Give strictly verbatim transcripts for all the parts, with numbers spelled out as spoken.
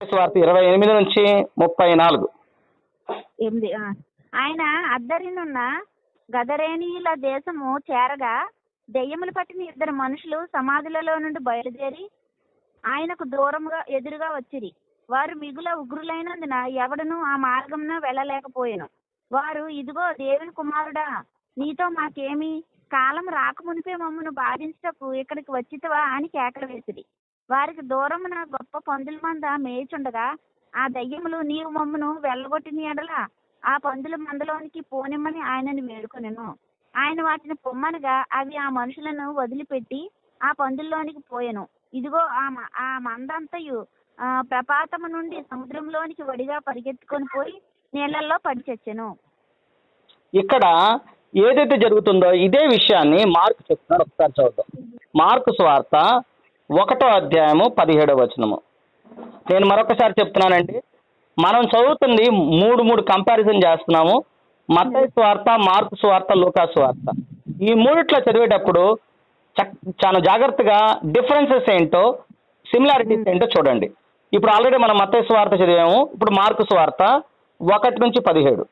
సువార్త ఇరవై ఎనిమిది నుంచి ముప్పై నాలుగు. ఎనిమిది ఆ. ఆయన అద్దరినున్న గదరేనీయుల దేశము చేరగా దెయ్యములు పట్టిన ఇద్దరు మనుషులు సమాధులలో నుండి బయలుదేరి ఆయనకు దూరముగా ఎదురుగా వచ్చిరి. వారు మిగుల ఉగ్రులైనందున ఎవడను ఆ మార్గమున వెళ్ళలేకపోయాను. వారు, ఇదిగో దేవుని కుమారుడా, నీతో మాకేమి, కాలం రాకమునిపే మమ్మను బాధించటకు ఇక్కడికి వచ్చితవా అని కేకలు వేసిరి. వారికి దూరమున గొప్ప పందుల మంద మేయుచుండగా ఆ దయ్యములు, నీవు మమ్మను వెళ్ళగొట్టిన ఎడల ఆ పందుల మందలోనికి పోనిమ్మని ఆయనను వేడుకొనెను. ఆయన వాటిని పొమ్మనగా అవి ఆ మనుషులను వదిలిపెట్టి ఆ పందుల్లోనికి పోయెను. ఇదిగో ఆ ఆ మందంతయు ఆ ప్రపాతము నుండి సముద్రంలోనికి వడిగా పరిగెత్తుకొని పోయి నీళ్ళల్లో పడి చచ్చెను. ఇక్కడ ఏదైతే జరుగుతుందో ఇదే విషయాన్ని మార్కు చెప్తున్నాడు. ఒకసారి చూద్దాం. మార్కు సువార్త ఒకటో అధ్యాయము పదిహేడవ వచనము. నేను మరొకసారి చెప్తున్నానండి, మనం చదువుతుంది మూడు మూడు కంపారిజన్ చేస్తున్నాము. మత్తయి సువార్త, మార్కు సువార్త, లూకా సువార్త. ఈ మూడిట్లో చదివేటప్పుడు చాలా జాగ్రత్తగా డిఫరెన్సెస్ ఏంటో, సిమిలారిటీస్ ఏంటో చూడండి. ఇప్పుడు ఆల్రెడీ మనం మత్తయి సువార్త చదివాము. ఇప్పుడు మార్కు సువార్త ఒకటి నుంచి పదిహేడు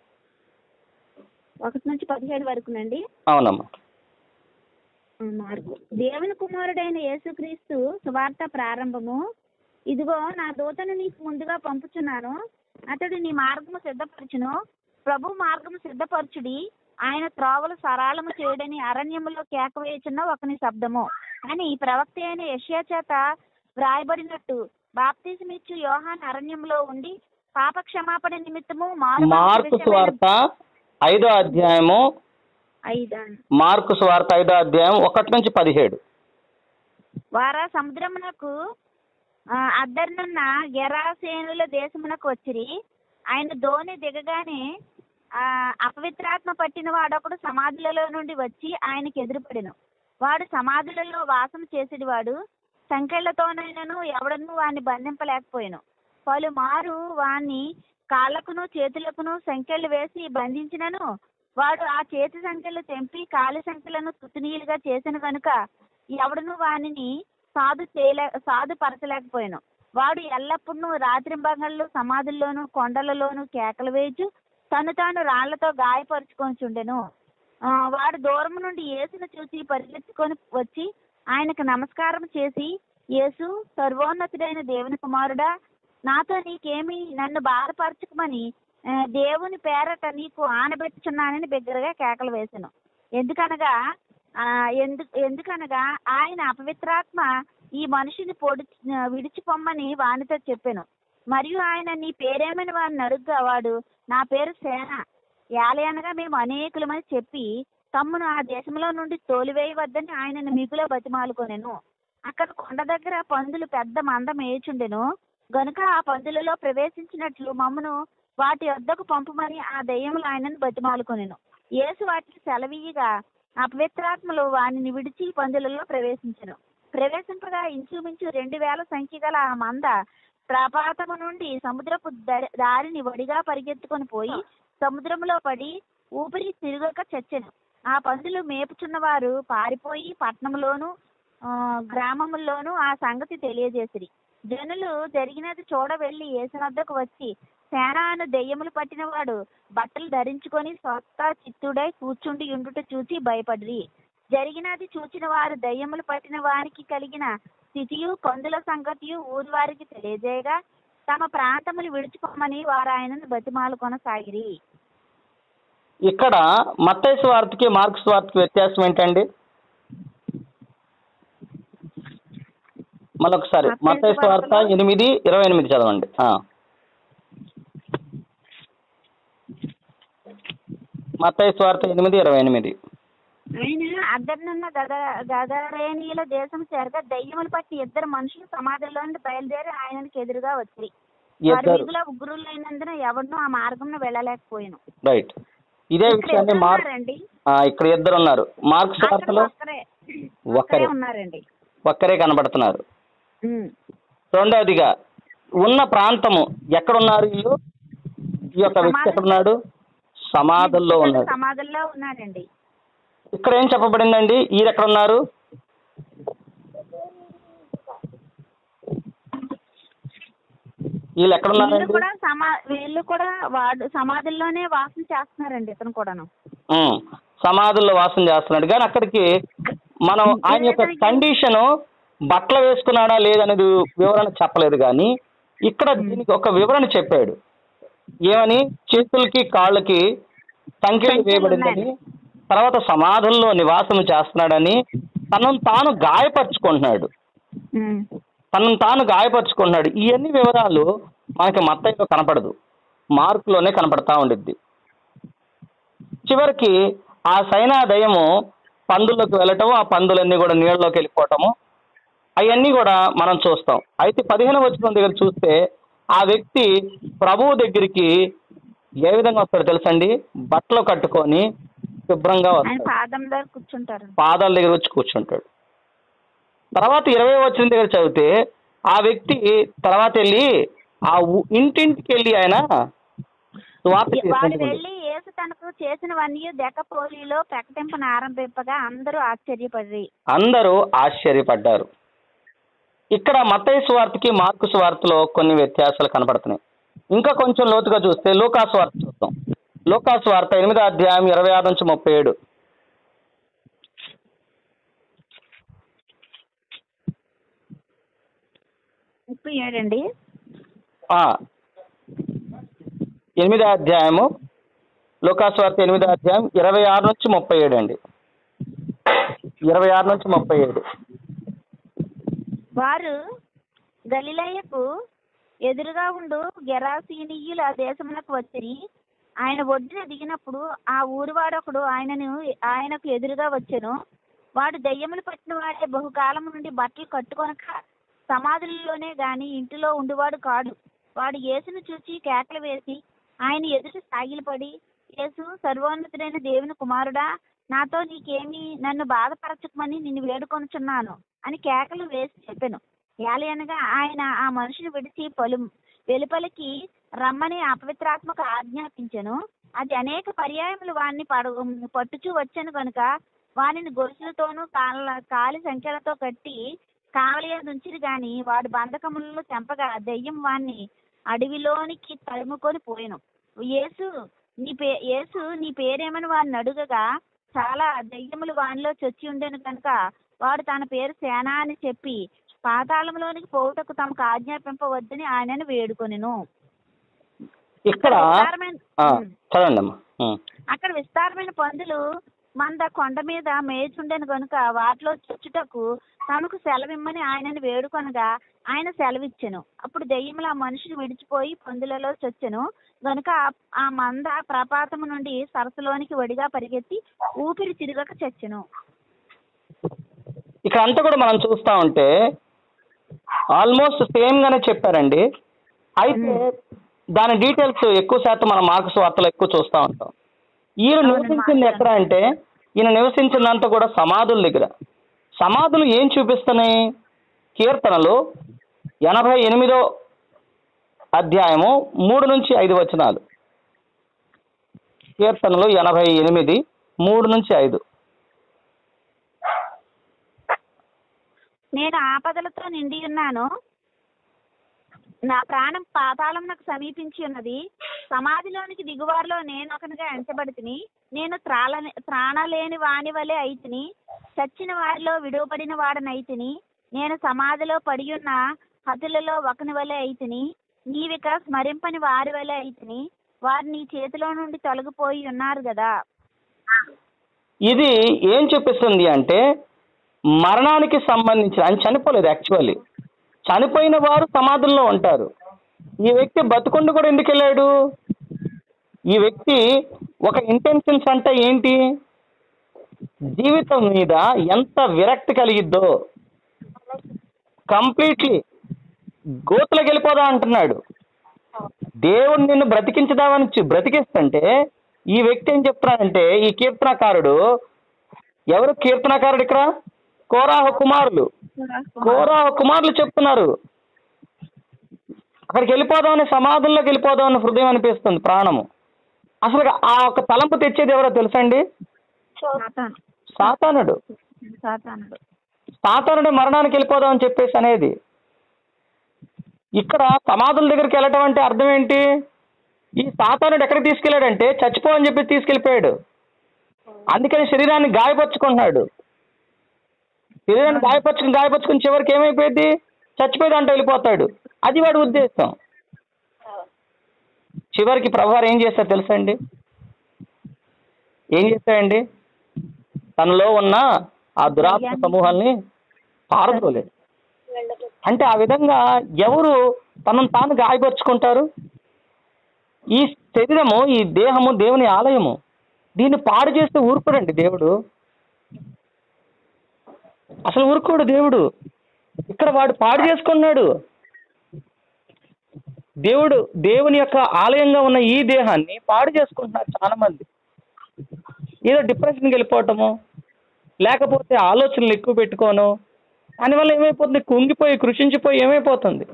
ఒకటి నుంచి పదిహేడు వరకునండి. అవునమ్మా. మార్కు. దేవుని కుమారుడైన యేసుక్రీస్తు సువార్త ప్రారంభము. ఇదిగో నా దూతను నీకు ముందుగా పంపుచున్నాను, అతడు నీ మార్గము సిద్ధపరచును. ప్రభు మార్గము సిద్ధపరచుడి, ఆయన త్రోవలు సరళము చేయడని అరణ్యములో కేకవేయుచున్న ఒకని శబ్దము అని ప్రవక్త అయిన యెషయా చేత వ్రాయబడినట్టు బాప్తిసమిచ్చు యోహాను అరణ్యంలో ఉండి పాప క్షమాపణ నిమిత్తము మార్కు సువార్త ఐదో అధ్యాయము ఐదా మార్కు సువార్త ఐదో అధ్యాయం ఒకటి నుంచి పదిహేడు. వారా సముద్రమునకు అద్దరినున్న గెరాసేనుల దేశమునకు వచ్చిరి. ఆయన దోణి దిగగానే ఆ అపవిత్రాత్మ పట్టిన వాడొకడు సమాధులలో నుండి వచ్చి ఆయనకి ఎదురుపడెను. వాడు సమాధులలో వాసం చేసేది వాడు సంకెళ్లతోనైనను ఎవడను వాడిని బంధింపలేకపోయాను. పలుమారు వాణ్ణి కాళ్ళకును చేతులకును సంకెళ్ళు వేసి బంధించినను వాడు ఆ చేతి సంఖ్యలు తెంపి కాలి సంఖ్యలను తుతునీలుగా చేసిన కనుక ఎవడను వానిని సాధు చేయలే సాధు పరచలేకపోయాను. వాడు ఎల్లప్పుడూ రాత్రింబగళ్ళు సమాధుల్లోనూ కొండలలోనూ కేకలు వేయచ్చు తను తాను రాళ్లతో గాయపరుచుకొని చుండెను. వాడు దూరం నుండి యేసును చూసి పరిగెత్తుకొని వచ్చి ఆయనకు నమస్కారం చేసి, యేసు, సర్వోన్నతుడైన దేవుని కుమారుడా, నాతో నీకేమి, నన్ను బాధపరచుకోమని దేవుని పేరట నీకు ఆనబెట్టుచున్నానని బిగ్గరగా కేకలు వేసాను. ఎందుకనగా ఎందు ఎందుకనగా ఆయన అపవిత్రాత్మ ఈ మనిషిని పొడి విడిచిపోమ్మని వానితో చెప్పాను. మరియు ఆయన, నీ పేరేమని వాడిని అడుగ్గా వాడు, నా పేరు సేన, యాలయనగా మేము అనేకులమని చెప్పి తమ్మును ఆ దేశంలో నుండి తోలివేయవద్దని ఆయనను మిగులో బతిమాలుకొనెను. అక్కడ కొండ దగ్గర పందులు పెద్ద మంద మేయుచుండెను గనుక ఆ పందులలో ప్రవేశించినట్లు మమ్మను వాటి వద్దకు పంపమని ఆ దయ్యములు ఆయనను బతిమాలుకొనెను. యేసు వాటికి సెలవీయగా అపవిత్రాత్మలు వానిని విడిచి పందులలో ప్రవేశించెను. ప్రవేశింపగా ఇంచుమించు రెండు వేల సంఖ్య గల ఆ మంద ప్రపాతము నుండి సముద్రపు దారిని వడిగా పరిగెత్తుకొని పోయి సముద్రంలో పడి ఊపిరి తిరగక చచ్చెను. ఆ పందులు మేపుచున్న వారు పారిపోయి పట్టణంలోను గ్రామముల్లోనూ ఆ సంగతి తెలియజేసిరి. జనులు జరిగినది చూడ వెళ్లి యేసు వద్దకు వచ్చి, సేనాను దెయ్యములు పట్టినవాడు బట్టలు ధరించుకొని స్వస్థ చిత్తుడై కూర్చుండి ఉండుట చూచి భయపడిరి. జరిగినది చూచిన వారు దయ్యములు పట్టిన వారికి కలిగిన స్థితియు పందుల సంగతియు ఊరి వారికి తెలియజేయగా తమ ప్రాంతములు విడిచిపోమని వారు ఆయనను బతిమాలు కొనసాగిరి. ఇక్కడ మత్తయి సువార్తకి మార్కు సువార్తకి వ్యత్యాసం ఏంటండి? మళ్ళొకసారి మత్తయి సువార్త ఎనిమిది ఇరవై ఎనిమిది చదవండి. మత్తయి సువార్త ఎనిమిది ఇరవై ఎనిమిది. ఆయన అద్దరినున్న గద గదరేనీయుల దేశం చేరగా దయ్యములు పట్టి ఇద్దరు మనుషులు సమాధిలో నుండి బయలుదేరి ఆయనకి ఎదురుగా వచ్చి వారు మిగుల ఉగ్రులైనందున ఎవరినూ ఆ మార్గంలో వెళ్ళలేకపోయాను. రైట్. ఇదే విషయాన్ని మార్క్ ఇక్కడ ఇద్దరు ఉన్నారు. మార్కు సువార్తలో ఒక్కరే ఉన్నారండి, ఒక్కరే కనబడుతున్నారు. రెండవదిగా ఉన్న ప్రాంతము ఎక్కడున్నారు? వీళ్ళు ఈ యొక్క వ్యక్తి ఎక్కడున్నాడు? సమాధుల్లో ఉన్నారు. సమాధుల్లో ఉన్నారండి. ఇక్కడ ఏం చెప్పబడిందండి? ఈయన ఎక్కడ ఉన్నారు? వీళ్ళు వీళ్ళు ఎక్కడున్నారండి? కూడా సమా వీళ్ళు కూడా వాడు సమాధుల్లోనే వాసం చేస్తున్నారండి ఇతను కూడాను. ఉమ్, సమాధుల్లో వాసం చేస్తున్నాడు. కానీ అక్కడికి మనం ఆయన యొక్క లేదండి. కండిషను బట్టలు వేసుకున్నాడా లేదనేది వివరణ చెప్పలేదు. కానీ ఇక్కడ దీనికి ఒక వివరణ చెప్పాడు. ఏమని? చేతులకి కాళ్ళకి సంఖ్యలు సంఖ్యలు వేయబడిందని, ఉన్నాయి. తర్వాత సమాధుల్లో నివాసం చేస్తున్నాడని, తనను తాను గాయపరుచుకుంటున్నాడు. ఉమ్. తనను తాను గాయపరుచుకుంటున్నాడు. ఇవన్నీ వివరాలు మనకి మత్తయిలో కనపడదు, మార్కులోనే కనపడతా ఉండిద్ది. చివరికి ఆ సైనాదయము పందుల్లోకి వెళ్ళటము, ఆ పందులన్నీ కూడా నీళ్ళలోకి వెళ్ళిపోవటము, అవన్నీ కూడా మనం చూస్తాం. అయితే పదిహేను వచనం దగ్గర చూస్తే ఆ వ్యక్తి ప్రభువు దగ్గరికి ఏ విధంగా వస్తాడో తెలుసండి? బట్టలు కట్టుకొని శుభ్రంగా ఆయన వస్తాడు, పాదం దగ్గర కూర్చుంటారు. పాదాల దగ్గర వచ్చి కూర్చుంటాడు. తర్వాత ఇరవై వచనం దగ్గర చదివితే ఆ వ్యక్తి తర్వాత వెళ్ళి ఆ ఊ- ఇంటింటికి వెళ్ళి ఆయన సువార్త వాడు చేసుకుంటూ వెళ్ళి యేసు తనకు చేసినవన్నీ దెక్కపోలిలో ప్రకటింపను ఆరంభింపగా అందరూ ఆశ్చర్యపడి. అందరూ ఆశ్చర్యపడ్డారు. ఇక్కడ మత్తయి సువార్తకి మార్కు సువార్తలో కొన్ని వ్యత్యాసాలు కనపడుతున్నాయి. ఇంకా కొంచెం లోతుగా చూస్తే లూకా సువార్త చూద్దాం. లూకా సువార్త ఎనిమిదో అధ్యాయం ఇరవై ఆరు నుంచి ముప్పై ఏడు. ముప్పై ఏడండి. ఆ, ఎనిమిదో అధ్యాయము లూకా సువార్త ఎనిమిదో అధ్యాయం ఇరవై ఆరు నుంచి ముప్పై ఏడు అండి. ఇరవై ఆరు నుంచి ముప్పై ఏడు. వారు గలిలయకు ఎదురుగా ఉండు గెరాసీనీయులు ఆ దేశమునకు వచ్చిరి. ఆయన ఒడ్డున దిగినప్పుడు ఆ ఊరివాడొకడు ఆయనను ఆయనకు ఎదురుగా వచ్చెను. వాడు దయ్యములు పట్టిన వాడే బహుకాలం నుండి బట్టలు కట్టుకొనక సమాధులలోనే గాని ఇంటిలో ఉండువాడు కాడు. వాడు యేసును చూచి కేకలు వేసి ఆయన ఎదుట సాగిలపడి, యేసు, సర్వోన్నతుడైన దేవుని కుమారుడా, నాతో నీకేమి, నన్ను బాధపరచకమని నిన్ను వేడుకొనుచున్నాను అని కేకలు వేసి చెప్పెను. ఏలయనగా ఆయన ఆ మనిషిని విడిచి పలు వెలుపలికి రమ్మని అపవిత్రాత్మకు ఆజ్ఞాపించెను. అది అనేక పర్యాయములు వాణ్ణి పడు పట్టుచూ వచ్చాను కనుక వానిని గొలుసులతోనూ కాళ్ళ కాలి సంఖ్యలతో కట్టి కావలి నుంచిరి గాని వాడు బంధకములలో తెంపగా దెయ్యం వాణ్ణి అడవిలోనికి తరుముకొని పోయెను. యేసు నీ పే యేసు నీ పేరేమని వారిని అడుగగా చాలా దెయ్యములు వానిలో చొచ్చి ఉండెను కనుక వాడు తన పేరు సేన అని చెప్పి పాతాళంలోనికి పోవుటకు తమకు ఆజ్ఞాపింపవద్దని ఆయనను వేడుకొనెను. ఇక్కడ విస్తారమైన ఆ, ఉమ్. చదవండి అమ్మా. ఉమ్. అక్కడ విస్తారమైన పందులు మంద కొండ మీద మేచుండెను కనుక వాటిలో చొచ్చుటకు తమకు సెలవిమ్మని ఆయనను వేడుకొనగా ఆయన సెలవిచ్చెను. అప్పుడు దెయ్యములు ఆ మనిషిని విడిచిపోయి పందులలో చొచ్చెను గనుక ఆ- ఆ మంద ప్రపాతము నుండి సరస్సులోనికి వడిగా పరిగెత్తి ఊపిరి తిరగక చచ్చెను. ఇక్కడ అంతా కూడా మనం చూస్తా ఉంటే ఆల్మోస్ట్ సేమ్ గానే చెప్పారండి. అయితే దాని డీటెయిల్స్ ఎక్కువ శాతం మన మార్క్స్ వార్తలు ఎక్కువ చూస్తూ ఉంటాం. ఈయన అవును, నివసించింది మార్క్స్. ఎక్కడ అంటే, ఈయన నివసించిందంతా కూడా సమాధుల దగ్గర. సమాధులు ఏం చూపిస్తున్నాయి? కీర్తనలు ఎనభై ఎనిమిదో అధ్యాయము మూడు నుంచి ఐదు వచనాలు. కీర్తనలు ఎనభై ఎనిమిది మూడు నుంచి ఐదు. నేను ఆపదలతో నిండి ఉన్నాను, నా ప్రాణం పాతాళమునకు సమీపించి ఉన్నది. సమాధిలోనికి దిగువారిలో నేను ఒకనిగా ఎంచబడితిని. నేను త్రాళ త్రాణలేని వాని వలె అయితిని, చచ్చిన వారిలో విడువబడిన వాడనైతిని. నేను సమాధిలో పడి ఉన్న హతులలో ఒకని వలె అయితిని. నీవిక స్మరింపని వారి వలె అయితిని. వారు నీ చేతిలో నుండి తొలగిపోయి ఉన్నారు కదా. ఇది ఏం చూపిస్తుంది అంటే, మరణానికి సంబంధించిన, ఆయన చనిపోలేదు యాక్చువల్లీ. చనిపోయిన వారు సమాధుల్లో ఉంటారు. ఈ వ్యక్తి బతుకుండి కూడా ఎందుకు వెళ్ళాడు? ఈ వ్యక్తి ఒక ఇంటెన్షన్స్ అంటే ఏంటి? జీవితం మీద ఎంత విరక్తి కలిగిద్దో, కంప్లీట్లీ గోతులకు వెళ్ళిపోదా అంటున్నాడు. దేవుడు నిన్ను బ్రతికించదామని చూ- బ్రతికిస్తుంటే ఈ వ్యక్తి ఏం చెప్తున్నాడంటే, ఈ కీర్తనకారుడు, ఎవరు కీర్తనకారుడు ఇక్కడ? కోరాహు కుమారులు. కోరాహు కుమారులు చెప్తున్నారు, అక్కడికి వెళ్ళిపోదామని, సమాధుల్లోకి వెళ్ళిపోదామని హృదయం అనిపిస్తుంది, ప్రాణము. అసలు ఆ ఒక తలంపు తెచ్చేది ఎవరో తెలుసండి? సాతాను. సాతానుడు. సాతానుడు. సాతానుడే మరణానికి వెళ్ళిపోదామని చెప్పేసి అనేది. ఇక్కడ సమాధుల దగ్గరికి వెళ్ళటం అంటే అర్థం ఏంటి? ఈ సాతానుడు ఎక్కడికి తీసుకెళ్ళాడంటే చచ్చిపో అని చెప్పి తీసుకెళ్ళిపోయాడు. అందుకని శరీరాన్ని గాయపరుచుకుంటున్నాడు. శరీరాన్ని గాయపరుచుకుని గాయపరుచుకుని చివరికి ఏమైపోయింది? చచ్చిపోయి దాంట్లో వెళ్ళిపోతాడు. అది వాడి ఉద్దేశం. చివరికి ప్రభువారు ఏం చేస్తాడు తెలుసా అండి? ఏం చేస్తాడండి? తనలో ఉన్న ఆ దురాత్మ సమూహాల్ని పారదోలేదు. అంటే ఆ విధంగా ఎవరు తనను తాను గాయపరుచుకుంటారు? ఈ శరీరము, ఈ దేహము దేవుని ఆలయము. దీన్ని పాడు చేస్తే ఊరుకోడండి దేవుడు. అసలు ఊరుకోడు దేవుడు. ఇక్కడ వాడు పాడు చేసుకున్నాడు. దేవుడు దేవుని యొక్క ఆలయంగా ఉన్న ఈ దేహాన్ని పాడు చేసుకుంటున్నారు చాలా మంది. ఏదో డిప్రెషన్కి వెళ్ళిపోవటము, లేకపోతే ఆలోచనలు ఎక్కువ పెట్టుకోను, దానివల్ల ఏమైపోతుంది? కుంగిపోయి కృషించిపోయి ఏమైపోతుంది?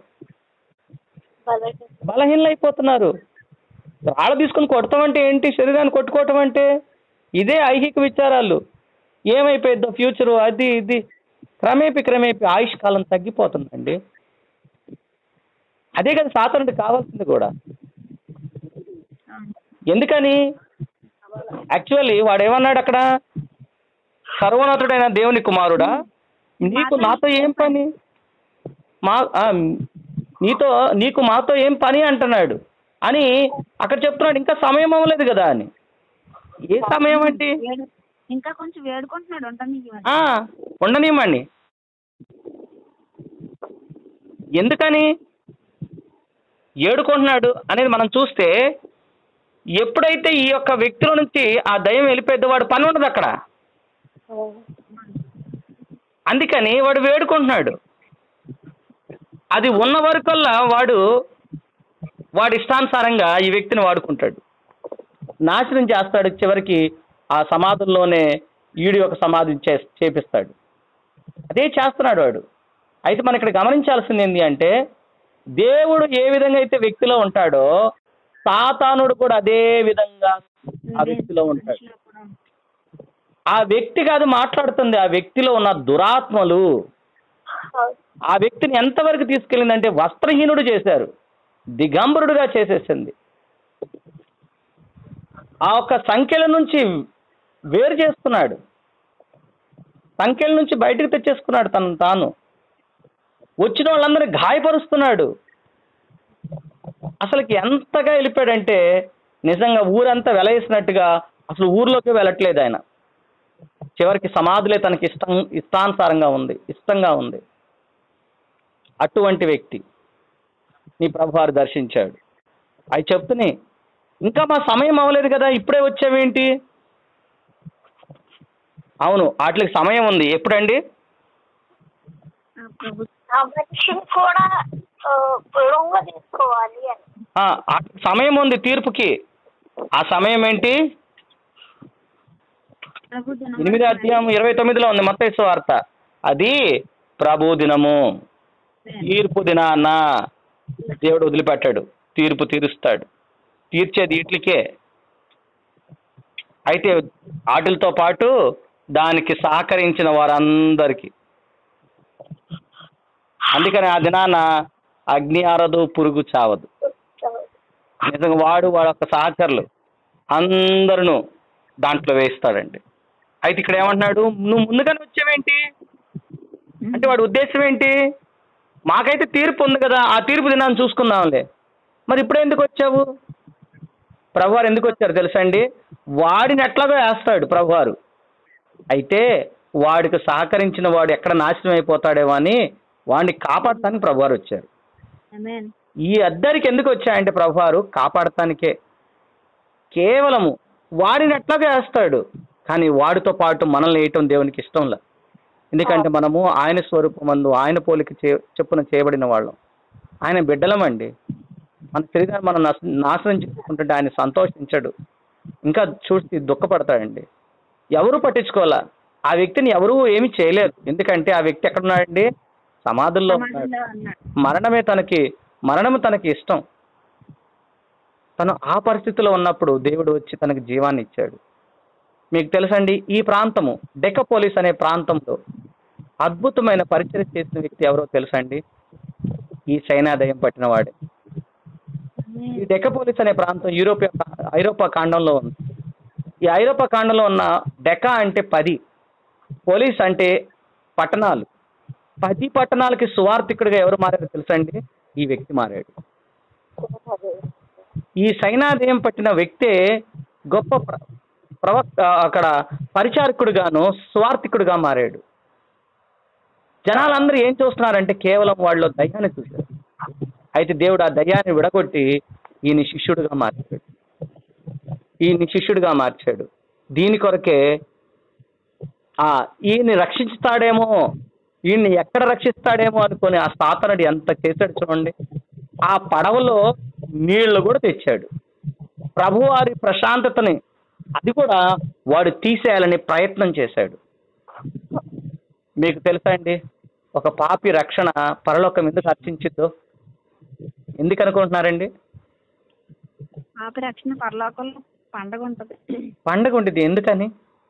బలహీనలు అయిపోతున్నారు. రాళ్ళ తీసుకుని కొడతామంటే ఏంటి? శరీరాన్ని కొట్టుకోవటం అంటే ఇదే ఐహిక విచారాలు. ఏమైపోయిద్దో ఫ్యూచరు, అది ఇది క్రమేపీ క్రమేపీ ఆయుష్ కాలం తగ్గిపోతుందండి. అదే కదా సాతానుడికి కావాల్సింది కూడా. ఎందుకని? యాక్చువల్లీ వాడు ఏమన్నాడు అక్కడ? సర్వోన్నతుడైన దేవుని కుమారుడా, నీకు నాతో ఏం పని? మా నీతో నీకు మాతో ఏం పని అంటున్నాడు అని అక్కడ చెప్తున్నాడు. ఇంకా సమయం అవ్వలేదు కదా అని. ఏ సమయం అంటే ఇంకా కొంచెం వేడుకుంటున్నాడు. ఉండనివ్వండి. ఎందుకని ఏడుకుంటున్నాడు అనేది మనం చూస్తే, ఎప్పుడైతే ఈ యొక్క వ్యక్తిలో నుంచి ఆ దయ్యం వెళ్ళిపోయిద్దో వాడు పని ఉండదు అక్కడ. అందుకని వాడు వేడుకుంటున్నాడు. అది ఉన్న వరకల్లా వాడు వాడి ఇష్టానుసారంగా ఈ వ్యక్తిని వాడుకుంటాడు, నాశనం చేస్తాడు. చివరికి ఆ సమాధుల్లోనే ఈడు యొక్క సమాధి చే చేపిస్తాడు. అదే చేస్తున్నాడు వాడు. అయితే మనం ఇక్కడ గమనించాల్సింది ఏంటి అంటే, దేవుడు ఏ విధంగా అయితే వ్యక్తిలో ఉంటాడో సాతానుడు కూడా అదే విధంగా ఆ వ్యక్తిలో ఉంటాడు. ఆ వ్యక్తి కాదు మాట్లాడుతుంది, ఆ వ్యక్తిలో ఉన్న దురాత్మలు ఆ వ్యక్తిని ఎంతవరకు తీసుకెళ్ళిందంటే వస్త్రహీనుడు చేశారు, దిగంబరుడుగా చేసేసింది. ఆ ఒక్క సంఖ్యల నుంచి వేరు చేస్తున్నాడు, సంఖ్యల నుంచి బయటకు తెచ్చేసుకున్నాడు తనను తాను. వచ్చిన వాళ్ళందరినీ గాయపరుస్తున్నాడు. అసలుకి ఎంతగా వెళ్ళిపోయాడంటే నిజంగా ఊరంతా వెలవేసినట్టుగా అసలు ఊర్లోకి వెళ్ళట్లేదు ఆయన. చివరికి సమాధులే తనకి ఇష్టం ఇష్టానుసారంగా ఉంది, ఇష్టంగా ఉంది. అటువంటి వ్యక్తి నీ ప్రభువారు దర్శించాడు. అవి చెప్తున్నాయి, ఇంకా మా సమయం అవ్వలేదు కదా, ఇప్పుడే వచ్చావేంటి? అవును, వాటికి సమయం ఉంది. ఎప్పుడండి? కూడా తీసుకోవాలి. సమయం ఉంది తీర్పుకి. ఆ సమయం ఏంటి? ఎనిమిది అధ్యాయం ఇరవై తొమ్మిదిలో ఉంది మత్తయి సువార్త. అది ప్రభు దినము, తీర్పు దినాన దేవుడు వదిలిపెట్టాడు, తీర్పు తీరుస్తాడు. తీర్చేది వీటికే. అయితే వాటితో పాటు దానికి సహకరించిన వారందరికీ. అందుకని ఆ దినాన అగ్ని ఆరదు, పురుగు చావదు. నిజంగా వాడు వాడు యొక్క సహచరులు అందరూ దాంట్లో వేస్తాడండి. అయితే ఇక్కడ ఏమంటున్నాడు? నువ్వు ముందుగానే వచ్చావేంటి అంటే వాడి ఉద్దేశం ఏంటి? మాకైతే తీర్పు ఉంది కదా, ఆ తీర్పు దినాన్ని చూసుకుందాంలే. మరి ఇప్పుడు ఎందుకు వచ్చావు? ప్రభువారు ఎందుకు వచ్చారు తెలుసా అండి? వాడిని ఎట్లాగో వేస్తాడు ప్రభువారు. అయితే వాడికి సహకరించిన వాడు ఎక్కడ నాశనం అయిపోతాడేమో అని వాడిని కాపాడటానికి ప్రభువారు వచ్చారు. ఈ అద్దరికి ఎందుకు వచ్చాయంటే ప్రభువారు కాపాడటానికే. కేవలము వాడిని ఎట్లాగో వేస్తాడు, కానీ వాడితో పాటు మనల్ని వేయటం దేవునికి ఇష్టంలా. ఎందుకంటే మనము ఆయన స్వరూపమందు ఆయన పోలిక చే చెప్పున చేయబడిన వాళ్ళం, ఆయన బిడ్డలమండి. మన శరీరాన్ని మనం నాశనం చేసుకుంటుంటే ఆయన సంతోషించడు, ఇంకా చూసి దుఃఖపడతాడండి. ఎవరు పట్టించుకోవాలా, ఆ వ్యక్తిని ఎవరూ ఏమి చేయలేరు. ఎందుకంటే ఆ వ్యక్తి ఎక్కడున్నాడండి? సమాధుల్లో ఉన్నాడు. మరణమే తనకి మరణము తనకి ఇష్టం. తను ఆ పరిస్థితిలో ఉన్నప్పుడు దేవుడు వచ్చి తనకి జీవాన్ని ఇచ్చాడు. మీకు తెలుసండి, ఈ ప్రాంతము డెకపోలిస్ అనే ప్రాంతంలో అద్భుతమైన పరిచయం చేసిన వ్యక్తి ఎవరో తెలుసండి? ఈ సైనాదయం పట్టినవాడే. ఈ డెకపోలిస్ అనే ప్రాంతం యూరోపియా ఐరోపా ఖండంలో ఉంది. ఈ ఐరోపా ఖండంలో ఉన్న డెకా అంటే పది, పోలీస్ అంటే పట్టణాలు. పది పట్టణాలకి సువార్థికుడిగా ఎవరు మారారో తెలుసండి? ఈ వ్యక్తి మారాడు. ఈ సైనాదయం పట్టిన వ్యక్తే గొప్ప ప్ర- ప్రవక్త అక్కడ పరిచారకుడుగాను సువార్థికుడుగా మారాడు. జనాలందరూ ఏం చూస్తున్నారంటే కేవలం వాళ్ళు దయ్యాన్ని చూశారు. అయితే దేవుడు ఆ దయ్యాన్ని విడగొట్టి ఈయన శిష్యుడిగా మార్చాడు. ఈయన్ని శిష్యుడిగా మార్చాడు. దీని కొరకే ఆ ఈయన్ని రక్షిస్తాడేమో, ఈయన్ని ఎక్కడ రక్షిస్తాడేమో అనుకొని ఆ సాతానుడు ఎంత చేశాడు చూడండి. ఆ పడవలో నీళ్లు కూడా తెచ్చాడు. ప్రభువారి ప్రశాంతతని అది కూడా వాడు తీసేయాలని ప్రయత్నం చేశాడు. మీకు తెలుసా అండి, ఒక పాపి రక్షణ పరలోకం ఎందుకు అర్చించిద్దో? ఎందుకు అనుకుంటున్నారండి? పాప రక్షణ పరలోకంలో పండగ ఉంటది. పండగ ఉంటుంది. ఎందుకని?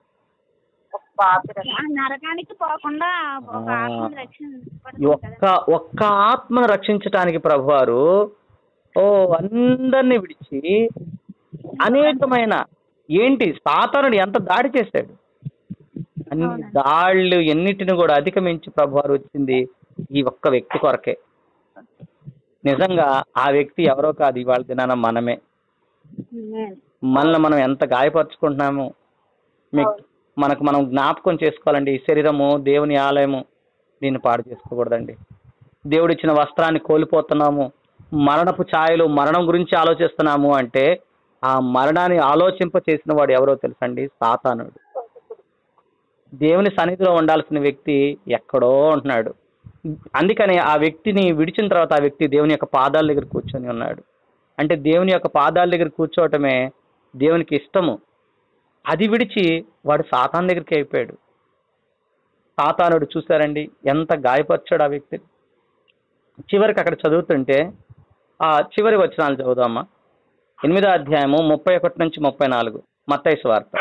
ఆ నరకానికి పోకుండా ఒక ఆత్మని ఈ రక్షించబడుతుంది ఒక్క ఒక్క ఆత్మను రక్షించటానికి ప్రభువారు ఓ అందరినీ విడిచి అనేకమైన ఏంటి సాతానుడు ఎంత దాడి చేశాడు. అన్ని అవునండి. దాళ్ళు ఎన్నిటిని కూడా అధిగమించి ప్రభువారు వచ్చింది ఈ ఒక్క వ్యక్తి కొరకే. నిజంగా ఆ వ్యక్తి ఎవరో కాదు, ఇవాళ దినాన మనమే. Amen. మనల్ని మనం ఎంత గాయపరుచుకుంటున్నాము. మీకు మనకు మనం జ్ఞాపకం చేసుకోవాలండి. ఈ శరీరము దేవుని ఆలయము, దీన్ని పాడు చేసుకోకూడదండి. దేవుడిచ్చిన వస్త్రాన్ని కోల్పోతున్నాము, మరణపు ఛాయలు మరణం గురించి ఆలోచిస్తున్నాము అంటే ఆ మరణాన్ని ఆలోచింప చేసిన వాడు ఎవరో తెలుసండి? సాతానుడు. దేవుని సన్నిధిలో ఉండాల్సిన వ్యక్తి ఎక్కడో ఉంటున్నాడు. అందుకని ఆ వ్యక్తిని విడిచిన తర్వాత ఆ వ్యక్తి దేవుని యొక్క పాదాల దగ్గర కూర్చొని ఉన్నాడు. అంటే దేవుని యొక్క పాదాల దగ్గర కూర్చోవటమే దేవునికి ఇష్టము. అది విడిచి వాడు సాతాను దగ్గరికి అయిపోయాడు. సాతానుడు చూసారండి ఎంత గాయపరిచాడు ఆ వ్యక్తిని. చివరికి అక్కడ చదువుతుంటే ఆ చివరి వచనాలు చదువుదామా. ఎనిమిదో అధ్యాయము ముప్పై ఒకటి నుంచి ముప్పై నాలుగు మత్తయి సువార్త.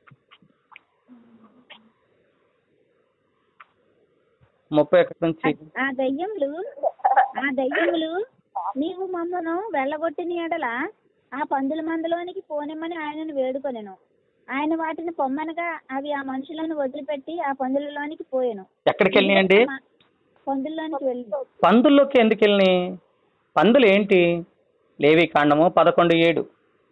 ముప్పై ఒకటి నుంచి ఆ దయ్యములు ఆ దయ్యములు నీవు మమ్మను వెళ్ళగొట్టిన ఎడల ఆ పందుల మందలోనికి పోనిమ్మని ఆయనను వేడుకొనెను. ఆయన వాటిని పొమ్మనగా అవి ఆ మనుషులను వదిలిపెట్టి ఆ పందులలోనికి పోయెను. ఎక్కడికి వెళ్ళినాయండి? పందుల్లోనికి వెళ్ళి పందుల్లోకి ఎందుకు వెళ్ళినాయి? పందులు ఏంటి? లేవి కాండము పదకొండు ఏడు.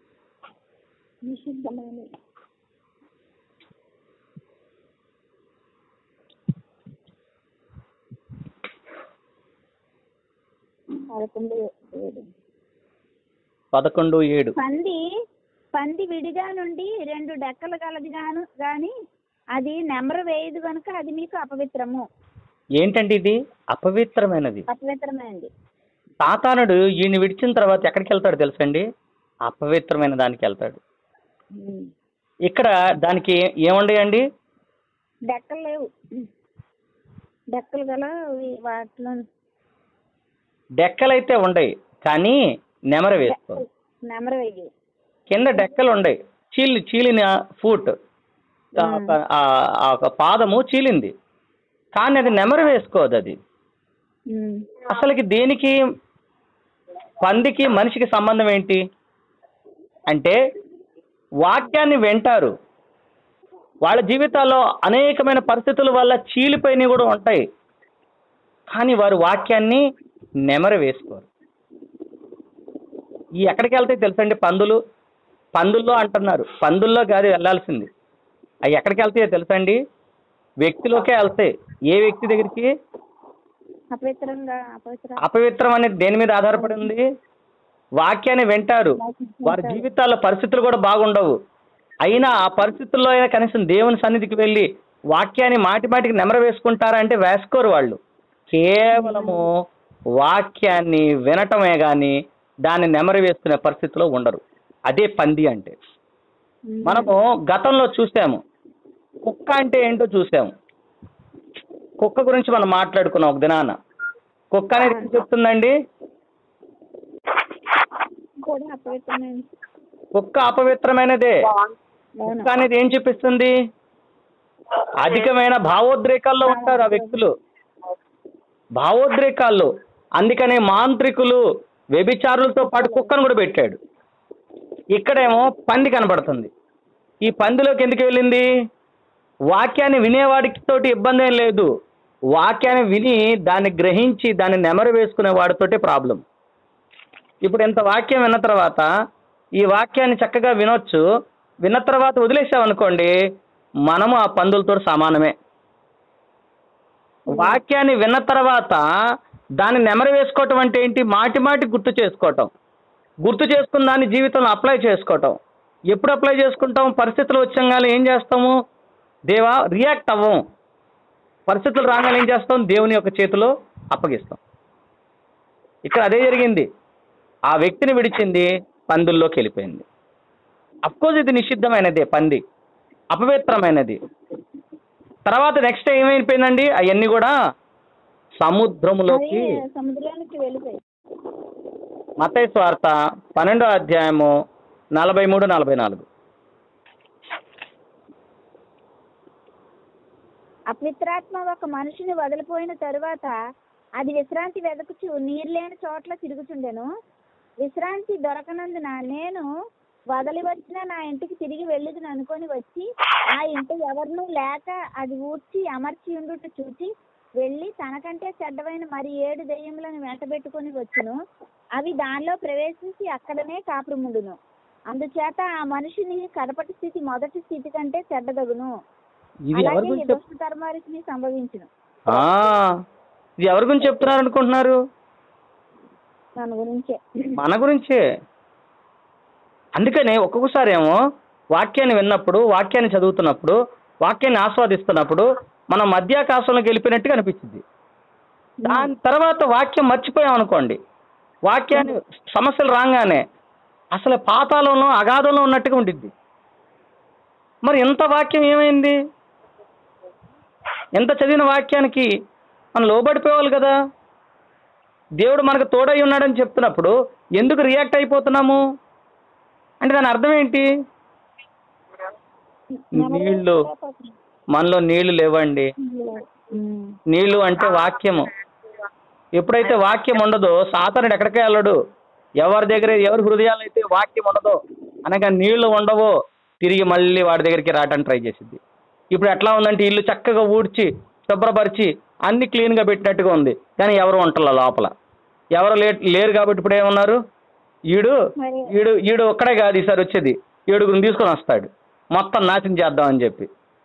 పదకొండు ఏడు. పదకొండు ఏడు. పంది పంది విడిగా నుండి రెండు డెక్కలు కలది గాను గాని అది నెమరు వేయదు కనుక అది మీకు అపవిత్రము. ఏంటంటే ఇది అపవిత్రమైనది. అపవిత్రమైనది. సాతానుడు ఈయన విడిచిన తర్వాత ఎక్కడికి వెళ్తాడు తెలుసండి? అపవిత్రమైన దానికి వెళ్తాడు. ఇక్కడ దానికి ఏముండయండి? డెక్కలు లేవు. డెక్కలు గల వాటిలో డెక్కలైతే ఉండయి కానీ నెమర వేసుకో. నెమరు వేయవు. కింద డెక్కలు ఉండయి. చీలి చీలిన ఫూట్, ఆ ఒక పాదము చీలింది కానీ అది నెమరు వేసుకోదు. అది అసలుకి దేనికి పందికి మనిషికి సంబంధం ఏంటి అంటే వాక్యాన్ని వింటారు. వాళ్ళ జీవితాల్లో అనేకమైన పరిస్థితుల వల్ల చీలిపోయినవి కూడా ఉంటాయి కానీ వారు వాక్యాన్ని నెమరు వేసుకోరు. ఈ ఎక్కడికి వెళ్తాయి తెలుసండి? పందులు పందుల్లో అంటున్నారు. పందుల్లో కాదు వెళ్ళాల్సింది. అవి ఎక్కడికి వెళ్తాయో తెలుసండి? వ్యక్తిలోకే వెళ్తాయి. ఏ వ్యక్తి దగ్గరికి? అపవిత్రంగా అపవిత్ర అపవిత్రం అనేది దేని మీద ఆధారపడి ఉంది? వాక్యాన్ని వింటారు. వారి జీవితాల్లో పరిస్థితులు కూడా బాగుండవు. అయినా ఆ పరిస్థితుల్లో అయినా కనీసం దేవుని సన్నిధికి వెళ్ళి వాక్యాన్ని మాటి మాటికి నెమర వేసుకుంటారా అంటే వేసుకోరు. వాళ్ళు కేవలము వాక్యాన్ని వినటమే కానీ దాన్ని నెమరు వేసుకునే పరిస్థితిలో ఉండరు. అదే పంది అంటే. మనము గతంలో చూసాము. కుక్క అంటే ఏంటో చూసాము. కుక్క గురించి మనం మాట్లాడుకున్నాం ఒక దినాన. కుక్క అనేది ఏం చెప్తుందండి? కూడా అపవిత్రమైనది. కుక్క అపవిత్రమైనదే. కుక్క అనేది ఏం చూపిస్తుంది? అధికమైన భావోద్రేకాల్లో ఉంటారు ఆ వ్యక్తులు. భావోద్రేకాల్లో అందుకనే మాంత్రికులు వ్యభిచారులతో పాటు కుక్కను కూడా పెట్టాడు. ఇక్కడేమో పంది కనబడుతుంది. ఈ పందిలోకి ఎందుకు వెళ్ళింది? వాక్యాన్ని వినేవాడికి తోటి ఇబ్బంది ఏం లేదు, వాక్యాన్ని విని దాన్ని గ్రహించి దాన్ని నెమరు వేసుకునే వాడితోటే ప్రాబ్లం. ఇప్పుడు ఇంత వాక్యం విన్న తర్వాత ఈ వాక్యాన్ని చక్కగా వినొచ్చు, విన్న తర్వాత వదిలేసామనుకోండి మనము ఆ పందులతో సమానమే. వాక్యాన్ని విన్న తర్వాత దాన్ని నెమరు వేసుకోవటం అంటే ఏంటి? మాటి మాటి గుర్తు చేసుకోవటం, గుర్తు చేసుకున్న దాన్ని జీవితంలో అప్లై చేసుకోవటం. ఎప్పుడు అప్లై చేసుకుంటాం? పరిస్థితులు వచ్చంగానే ఏం చేస్తాము? దేవా రియాక్ట్ అవ్వం. పరిస్థితులు రాగానే ఏం చేస్తాం? దేవుని యొక్క చేతిలో అప్పగిస్తాం. ఇక్కడ అదే జరిగింది. ఆ వ్యక్తిని విడిచింది, పందుల్లోకి వెళ్ళిపోయింది. అఫ్కోర్స్ ఇది నిషిద్ధమైనదే, పంది అపవిత్రమైనది. తర్వాత నెక్స్ట్ ఏమైపోయిందండి? అవన్నీ కూడా సముద్రములోకి సముద్రానికి వెళ్ళిపోయి. మత్తయి సువార్త పన్నెండో అధ్యాయము నలభై మూడు నలభై నాలుగు. అపవిత్రాత్మ ఒక మనిషిని వదిలిపోయిన తరువాత అది విశ్రాంతి వెదకుచు నీరు లేని చోట్ల తిరుగుచుండెను. విశ్రాంతి దొరకనందున నేను వదలి వచ్చిన నా ఇంటికి తిరిగి వెళ్ళుదును అనుకొని వచ్చి ఆ ఇంటి ఎవరినూ లేక అది ఊడ్చి అమర్చి ఉండుట చూచి వెళ్ళి తనకంటే చెడ్డవైన మరి ఏడు దెయ్యములను వెంటబెట్టుకొని వచ్చును. అవి దానిలో ప్రవేశించి అక్కడనే కాపురముండును. అందుచేత ఆ మనిషిని కడపటి స్థితి మొదటి స్థితి కంటే చెడ్డదగును. ఇది ఎవరి అలాగే ఈ గురించి దుష్ట తరమారికి సంభవించును. ఆ, ఇది ఎవరి గురించి చెప్తున్నారు అనుకుంటున్నారు? దాని గురించే, మన గురించే. అందుకనే ఒక్కొక్కసారి ఏమో వాక్యాన్ని విన్నప్పుడు, వాక్యాన్ని చదువుతున్నప్పుడు, వాక్యాన్ని ఆస్వాదిస్తున్నప్పుడు మనం మధ్యాకాశంలోకి వెళ్ళిపోయినట్టుగా అనిపించింది. దాని తర్వాత వాక్యం మర్చిపోయాం అనుకోండి, వాక్యాన్ని సమస్యలు రాగానే అసలు పాతాళంలో అగాధంలో ఉన్నట్టుగా ఉండిద్ది. మరి ఎంత వాక్యం ఏమైంది? ఎంత చదివిన వాక్యానికి మనం లోబడిపోవాలి కదా. దేవుడు మనకు తోడై ఉన్నాడని చెప్తున్నప్పుడు ఎందుకు రియాక్ట్ అయిపోతున్నాము అంటే దాని అర్థం ఏంటి? నీళ్లు, మనలో నీళ్లు లేవండి. నీళ్లు అంటే వాక్యము. ఎప్పుడైతే వాక్యం ఉండదో సాతానుడు ఎక్కడికే వెళ్ళడు. ఎవరి దగ్గర ఎవరి హృదయాలు అయితే వాక్యం ఉండదో అనగా నీళ్లు ఉండవో తిరిగి మళ్ళీ వాడి దగ్గరికి రావడానికి ట్రై చేసిద్ది. ఇప్పుడు ఎట్లా ఉందంటే ఇల్లు చక్కగా ఊడ్చి శుభ్రపరిచి అన్ని క్లీన్గా పెట్టినట్టుగా ఉంది, కానీ ఎవరు వంటల లోపల ఎవరు లే లేరు కాబట్టి ఇప్పుడు ఏమన్నారు? ఈడు ఈడు ఈడు ఒక్కడే కాదు ఈసారి వచ్చేది, ఏడుగురిని తీసుకొని వస్తాడు మొత్తం నాశనం చేద్దామని చెప్పి.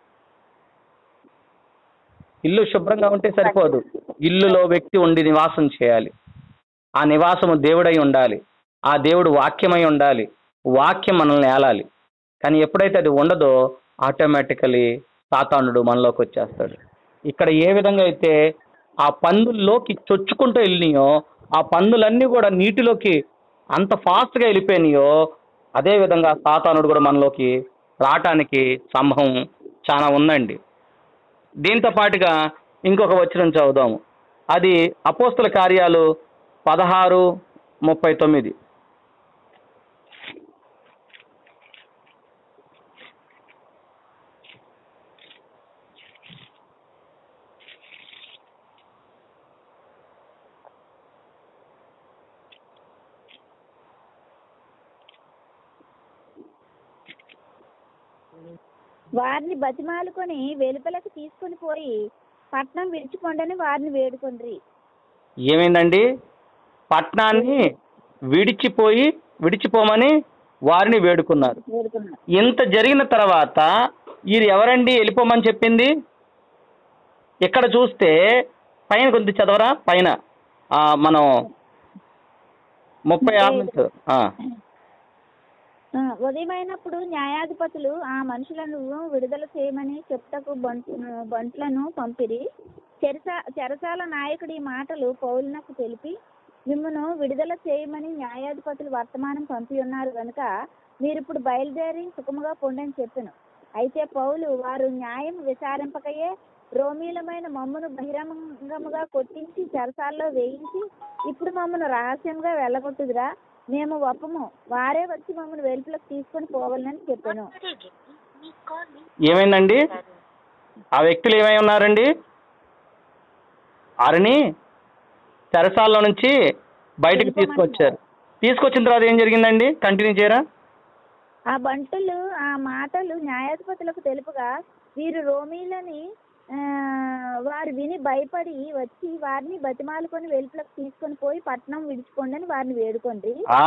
ఇల్లు శుభ్రంగా ఉంటే సరిపోదు, ఇల్లులో వ్యక్తి ఉండి నివాసం చేయాలి. ఆ నివాసము దేవుడై ఉండాలి, ఆ దేవుడు వాక్యమై ఉండాలి, వాక్యం మనల్ని ఏలాలి. కానీ ఎప్పుడైతే అది ఉండదో ఆటోమేటికలీ సాతానుడు మనలోకి వచ్చేస్తాడు. ఇక్కడ ఏ విధంగా అయితే ఆ పందుల్లోకి చొచ్చుకుంటూ వెళ్ళినాయో, ఆ పందులన్నీ కూడా నీటిలోకి అంత ఫాస్ట్గా వెళ్ళిపోయినాయో, అదేవిధంగా సాతానుడు కూడా మనలోకి రావటానికి సంభవం చాలా ఉందండి. దీంతో పాటుగా ఇంకొక వచనం చదువుదాము. అది అపోస్తుల కార్యాలు పదహారు ముప్పై తొమ్మిది. వారిని బతిమాలుకొని వెలుపలకు తీసుకొని పోయి పట్నం విడిచిపోండని వారిని వేడుకొండ్రి. ఏమైందండి? పట్నాన్ని విడిచిపోయి విడిచిపోమని వారిని వేడుకున్నారు. వేడుకున్నారు. ఇంత జరిగిన తర్వాత వీరు ఎవరండి వెళ్ళిపోమని చెప్పింది? ఇక్కడ చూస్తే పైన కొద్ది చదవరా, పైన ఆ, మనం ముప్పై ఆరు నుంచి ఆ. ఆ, ఉదయమైనప్పుడు న్యాయాధిపతులు ఆ మనుషులను విడుదల చేయమని చెప్తకు బంట్ బంట్లను పంపిరి. చెరస చెరసాల నాయకుడు ఈ మాటలు పౌలునకు తెలిపి, మిమ్మను విడుదల చేయమని న్యాయాధిపతులు వర్తమానం పంపి ఉన్నారు కనుక మీరు ఇప్పుడు బయలుదేరి సుఖముగా పొండని చెప్పాను. అయితే పౌలు, వారు న్యాయం విచారింపకయే రోమీలమైన మమ్మను బహిరంగముగా కొట్టించి చెరసాల్లో వేయించి ఇప్పుడు మమ్మను రహస్యంగా వెళ్ళగొట్టుదురా, మేము ఒప్పము, వారే వచ్చి మమ్మల్ని వెలుపులకు తీసుకొని పోవాలని చెప్పాను. ఏమైందండి? ఆ వ్యక్తులు ఏమై ఉన్నారండి? వారిని చెరసాలలో నుంచి బయటకు తీసుకొచ్చారు. తీసుకొచ్చిన తర్వాత ఏం జరిగిందండి? కంటిన్యూ చేయరా? ఆ బంటులు ఆ మాటలు న్యాయాధిపతులకు తెలుపుగా వీరు రోమీలని ఆ, వారు విని భయపడి వచ్చి వారిని బతిమాలుకొని వెలుపలకు తీసుకొని పోయి పట్టణం విడిచిపోండి అని వారిని వేడుకోండి. ఆ,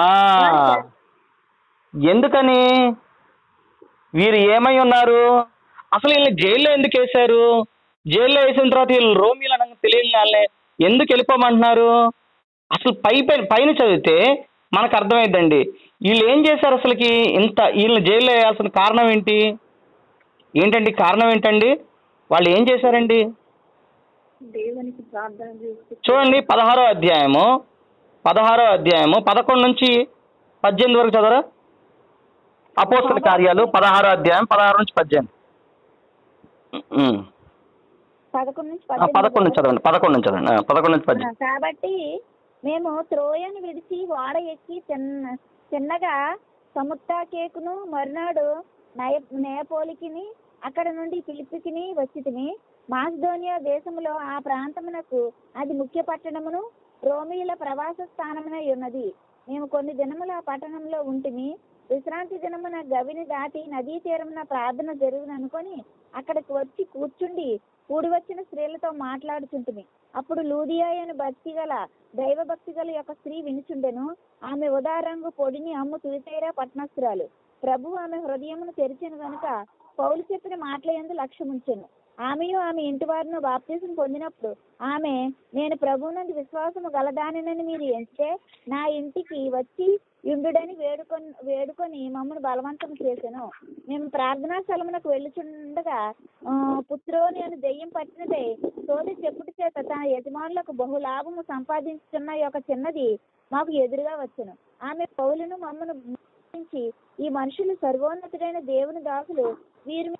ఎందుకని? వీరు ఏమై ఉన్నారు? అసలు వీళ్ళని జైల్లో ఎందుకు వేశారు? జైల్లో వేసిన తర్వాత వీళ్ళు రోమిలు అనగా తెలియని వాళ్ళని ఎందుకు వెళ్ళిపోమంటున్నారు? అసలు పై పైన పైన చదివితే మనకు అర్థమైందండి. వీళ్ళు ఏం చేశారు అసలుకి? ఇంత వీళ్ళని జైల్లో వేయాల్సిన కారణం ఏంటి? ఏంటండి కారణం ఏంటండి? వాళ్ళు ఏం చేశారండి? దేవునికి ప్రార్థన చేసి చూడండి, పదహారో అధ్యాయము పదహారో అధ్యాయము పదకొండు నుంచి పద్దెనిమిది వరకు చదవరా? అపోస్తల కార్యాలు పదహారో అధ్యాయం పదహారు నుంచి పద్దెనిమిది. ఉమ్. పదకొండు నుంచి ఆ, పదకొండు నుంచి చదవండి. పదకొండు నుంచి చదవండి. ఆ, పదకొండు నుంచి పద్దెనిమిది. కాబట్టి మేము త్రోయను విడిచి ఓడ ఎక్కి చిన్న చిన్నగా సముద్రాకేకును మరునాడు నయ నేపోలికిని అక్కడ నుండి ఫిలిప్పికిని వచ్చితిని. మాసిదోనియా దేశములో ఆ ప్రాంతమునకు అది ముఖ్య పట్టణమును రోమీల ప్రవాస స్థానమునై ఉన్నది. మేము కొన్ని దినముల ఆ పట్టణంలో ఉంటిమి. విశ్రాంతి దినమున గవిని దాటి నదీ తీరమున ప్రార్థన జరుగుననుకొని అక్కడికి వచ్చి కూర్చుండి కూడి వచ్చిన స్త్రీలతో మాట్లాడుచుంటిమి. అప్పుడు లూదియా అని భక్తి గల దైవ భక్తి గల యొక్క స్త్రీ వినుచుండెను. ఆమె ఉదారంగు పొడిని అమ్ము తులితైరా పట్టణస్థురాలు. ప్రభు ఆమె హృదయమును తెరిచెను గనుక పౌలు చెప్పిన మాటల యందు లక్ష్యముంచెను. ఆమెయు ఆమె ఇంటి వారిను బాప్తిసం పొందినప్పుడు ఆమె, నేను ప్రభువునందు విశ్వాసము గలదానినని మీరు ఎంచితే నా ఇంటికి వచ్చి యుండుడని వేడుకొని వేడుకొని మమ్మను బలవంతం చేసెను. మేము ప్రార్థనా స్థలమునకు వెళ్ళుచుండగా ఆ, పుత్రోని అని దెయ్యం పట్టినదే సోది చెప్పుటి చేత తన యజమానులకు బహులాభము సంపాదించుతున్న ఒక చిన్నది మాకు ఎదురుగా వచ్చెను. ఆమె పౌలును మమ్మను మోహించి, ఈ మనుషులు సర్వోన్నతుడైన దేవుని దాసులు, వీరు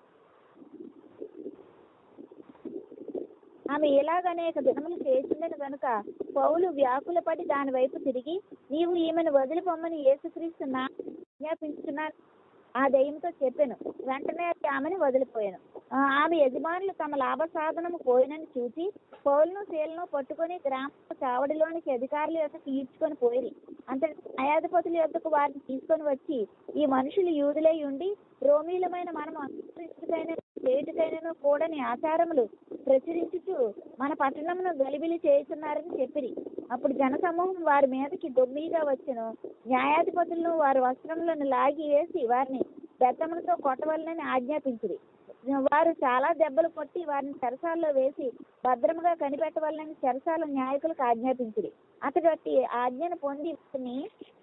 ఆమె ఇలాగ అనేక దినములు చేసిందని కనుక పౌలు వ్యాకులపడి దాని వైపు తిరిగి, నీవు ఈమెను వదిలిపోమ్మని యేసుక్రీస్తు నా ఆజ్ఞాపించుచున్నాను ఆ దయ్యంతో చెప్పాను. వెంటనే ఆమెను వదిలిపోయాను. ఆ, ఆమె యజమానులు తమ లాభ సాధనము పోయినని చూసి పౌలును శీలను పట్టుకొని గ్రామ చావడిలోనికి అధికారుల యొద్దకు ఈడ్చుకొని పోయి అంతటి న్యాయాధిపతుల యొద్దకు వారిని తీసుకొని వచ్చి, ఈ మనుషులు యూదులై ఉండి రోమీలమైన మనం అనుసరించుకైనా చేయుటకైనను కూడని ఆచారములు ప్రచురించుచు మన పట్టణమును గలిబిలి చేయుచున్నారని చెప్పిరి. అప్పుడు జనసమూహం వారి మీదకి దొమ్మిగా వచ్చెను. న్యాయాధిపతులను వారి వస్త్రములను లాగి వేసి వారిని బెత్తములతో కొట్టవలనని ఆజ్ఞాపించిరి. వారు చాలా దెబ్బలు కొట్టి వారిని చెరసాల్లో వేసి భద్రముగా కనిపెట్టవలనని చెరసాల న్యాయకులకు ఆజ్ఞాపించిరి. అతడు అట్టి ఆజ్ఞను పొంది వారిని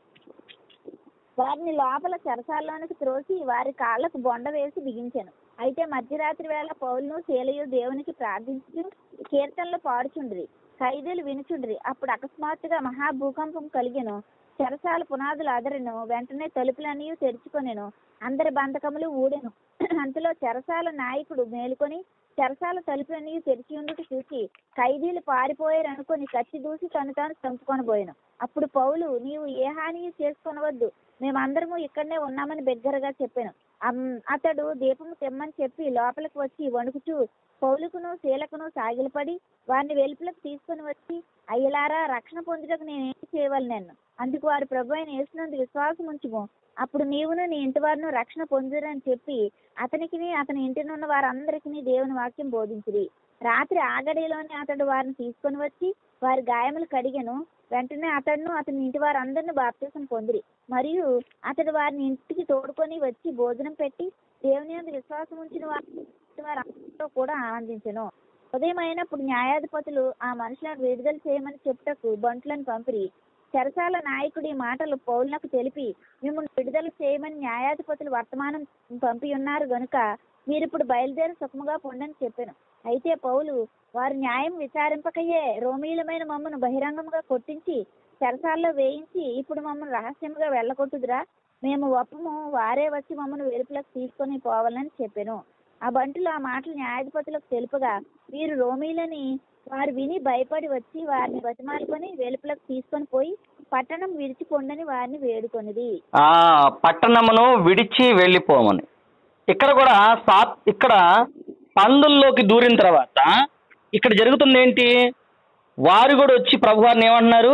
వారిని లోపల చెరసాల్లోనికి త్రోసి వారి కాళ్లకు బొండ వేసి బిగించాను. అయితే మధ్యరాత్రి వేళ పౌలును శీలయు దేవునికి ప్రార్థించు కీర్తనలు పాడుచుండ్రి. ఖైదీలు వినుచుండ్రి. అప్పుడు అకస్మాత్తుగా మహాభూకంపం కలిగెను. చెరసాల పునాదులు అదరెను. వెంటనే తలుపులన్నీ తెరుచుకొనెను. అందరి బంధకములు ఊడెను. అంతలో చెరసాల నాయకుడు మేలుకొని చెరసాల తలుపులన్నీ తెరిచి ఉండుట చూసి ఖైదీలు పారిపోయారు అనుకొని కత్తి దూసి తను తాను చంపుకొనబోయెను. అప్పుడు పౌలు, నీవు ఏ హాని చేసుకొనవద్దు, మేమందరము ఇక్కడనే ఉన్నామని బిగ్గరగా చెప్పాను. అతడు దీపము తెమ్మని చెప్పి లోపలికి వచ్చి వణుకుచూ పౌలుకును శీలకును సాగిలపడి వారిని వెలుపులకు తీసుకుని వచ్చి, అయ్యలారా, రక్షణ పొందుటకు నేనేం చేయవాలి నన్ను? అందుకు వారు, ప్రభు అయిన యేసునందు విశ్వాసం ఉంచుము, అప్పుడు నీవును నీ ఇంటి వారిను రక్షణ పొందురని చెప్పి అతనికి అతని ఇంటినున్న వారందరికీ దేవుని వాక్యం బోధించిరి. రాత్రి ఆగడిలోనే అతడు వారిని తీసుకొని వచ్చి వారి గాయములు కడిగెను. వెంటనే అతడును అతని ఇంటి వారందరిని బాప్తిసం పొందిరి. మరియు అతడు వారిని ఇంటికి తోడుకొని వచ్చి భోజనం పెట్టి దేవుని యందు విశ్వాసం ఉంచిన వారందరితో కూడా ఆనందించెను. ఉదయం అయినప్పుడు న్యాయాధిపతులు ఆ మనుషులను విడుదల చేయమని చెప్పుటకు బంట్లను పంపిరి. చెరసాల నాయకుడి మాటలు పౌలునకు తెలిపి, మిమ్మల్ని విడుదల చేయమని న్యాయాధిపతులు వర్తమానం పంపి ఉన్నారు గనుక మీరిప్పుడు బయలుదేరి సుఖముగా పొండని చెప్పాను. అయితే పౌలు, వారు న్యాయం విచారింపకయే రోమీలమైన మమ్మను బహిరంగంగా కొట్టించి చెరసాల్లో వేయించి ఇప్పుడు మమ్మల్ని రహస్యంగా వెళ్ళగొట్టుదురా? మేము ఒప్పము, వారే వచ్చి మమ్మల్ని వెలుపులకు తీసుకొని పోవాలని చెప్పాను. ఆ బంటులు ఆ మాటలు న్యాయాధిపతులకు తెలుపగా వీరు రోమీలని వారు విని భయపడి వచ్చి వారిని బతిమాలుకొని వెలుపులకు తీసుకొని పోయి పట్టణం విడిచిపోండని వారిని వేడుకొనిది. ఆ పట్టణమును విడిచి వెళ్ళిపోమని. ఇక్కడ కూడా సా ఇక్కడ పందుల్లోకి దూరిన తర్వాత ఇక్కడ జరుగుతుంది ఏంటి? వారు కూడా వచ్చి ప్రభువారిని ఏమంటున్నారు?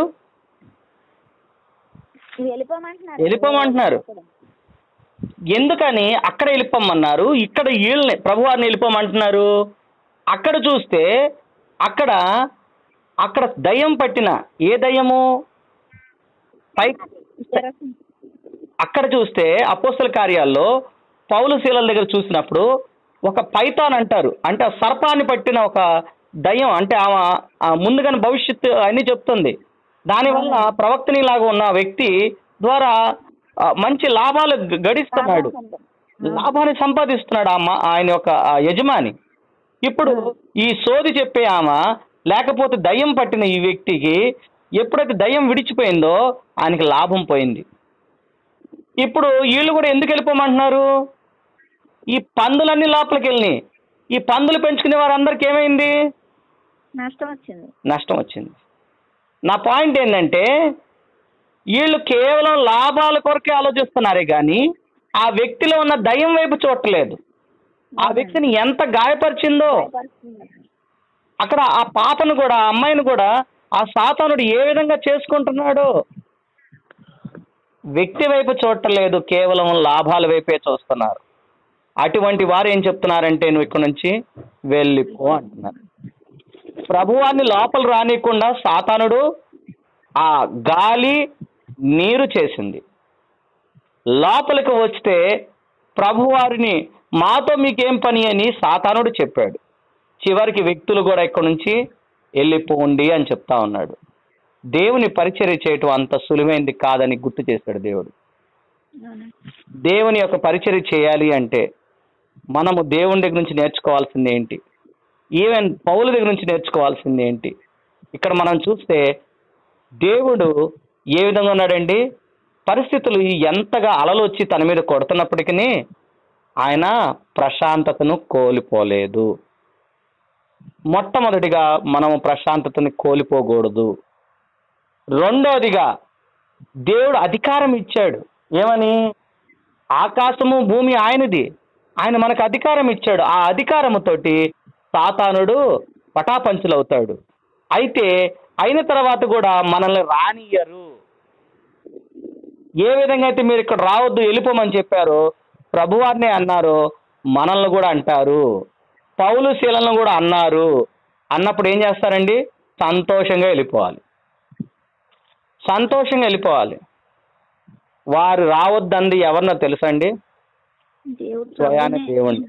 వెళ్ళిపోమంటున్నారు. వెళ్ళిపోమంటున్నారు. ఎందుకని అక్కడ వెళ్ళిపోమన్నారు, ఇక్కడ వీళ్ళని ప్రభువారిని వెళ్ళిపోమంటున్నారు? అక్కడ చూస్తే అక్కడ అక్కడ దయ్యం పట్టిన ఏ దయ్యము పై అక్కడ చూస్తే అపోస్తల కార్యాల్లో పౌలు శీలల దగ్గర చూసినప్పుడు ఒక పైతాన్ అంటారు, అంటే ఆ సర్పాన్ని పట్టిన ఒక దయ్యం, అంటే ఆమె ముందుగానే భవిష్యత్తు అన్ని చెప్తుంది. దానివల్ల ప్రవక్తనిలాగా ఉన్న వ్యక్తి ద్వారా ఆ, మంచి లాభాలు గ- గడిస్తున్నాడు, లాభాన్ని సంపాదిస్తున్నాడు ఆ మా- ఆయన యొక్క ఆ యజమాని. ఇప్పుడు ఈ సోది చెప్పే ఆమె లేకపోతే దయ్యం పట్టిన ఈ వ్యక్తికి ఎప్పుడైతే దయ్యం విడిచిపోయిందో ఆయనకి లాభం పోయింది. ఇప్పుడు వీళ్ళు కూడా ఎందుకు వెళ్ళిపోమంటున్నారు? ఈ పందులన్నీ లోపలికి వెళ్ళినాయి. ఈ పందులు పెంచుకునే వారందరికి ఏమైంది? నష్టం వచ్చింది. నష్టం వచ్చింది. నా పాయింట్ ఏంటంటే వీళ్ళు కేవలం లాభాల కొరకే ఆలోచిస్తున్నారే కానీ ఆ వ్యక్తిలో ఉన్న దయ్యం వైపు చూడట్లేదు. ఆ వ్యక్తిని ఎంత గాయపరిచిందో, అక్కడ ఆ పాపను కూడా ఆ అమ్మాయిని కూడా ఆ సాతానుడు ఏ విధంగా చేసుకుంటున్నాడో వ్యక్తి వైపు చూడట్లేదు, కేవలం లాభాల వైపే చూస్తున్నారు. అటువంటి వారు ఏం చెప్తున్నారంటే నువ్వు ఇక్కడ నుంచి వెళ్ళిపో అంటున్నారు. ప్రభువాన్ని లోపల రానియకుండా సాతానుడు ఆ గాలి నీరు చేసింది. లోపలికి వస్తే ప్రభువారిని మాతో మీకేం పని అని సాతానుడు చెప్పాడు. చివరికి వ్యక్తులు కూడా ఇక్కడ నుంచి వెళ్ళిపోండి అని చెప్తా ఉన్నాడు. దేవుని పరిచర్య చేయటం అంత సులువైంది కాదని గుర్తు చేశాడు దేవుడు. దేవుని యొక్క పరిచర్య చేయాలి అంటే మనము దేవుని దగ్గర నుంచి నేర్చుకోవాల్సింది ఏంటి? ఈవెన్ పౌలు దగ్గర నుంచి నేర్చుకోవాల్సింది ఏంటి? ఇక్కడ మనం చూస్తే దేవుడు ఏ విధంగా ఉన్నాడండి? పరిస్థితులు ఎంతగా అలలు వచ్చి తన మీద కొడుతున్నప్పటికీ ఆయన ప్రశాంతతను కోల్పోలేదు. మొట్టమొదటిగా మనము ప్రశాంతతని కోల్పోకూడదు. రెండోదిగా దేవుడు అధికారం ఇచ్చాడు. ఏమని? ఆకాశము భూమి ఆయనది, ఆయన మనకు అధికారం ఇచ్చాడు. ఆ అధికారముతోటి సాతానుడు పటాపంచులవుతాడు. అయితే అయిన తర్వాత కూడా మనల్ని రానియ్యరు. ఏ విధంగా అయితే మీరు ఇక్కడ రావద్దు వెళ్ళిపోమని చెప్పారో ప్రభువారినే అన్నారో మనల్ని కూడా అంటారు. పౌలు శీలను కూడా అన్నారు. అన్నప్పుడు ఏం చేస్తారండి? సంతోషంగా వెళ్ళిపోవాలి, సంతోషంగా వెళ్ళిపోవాలి. వారు రావద్దంది ఎవరినో తెలుసండి? స్వయాన దేవుని.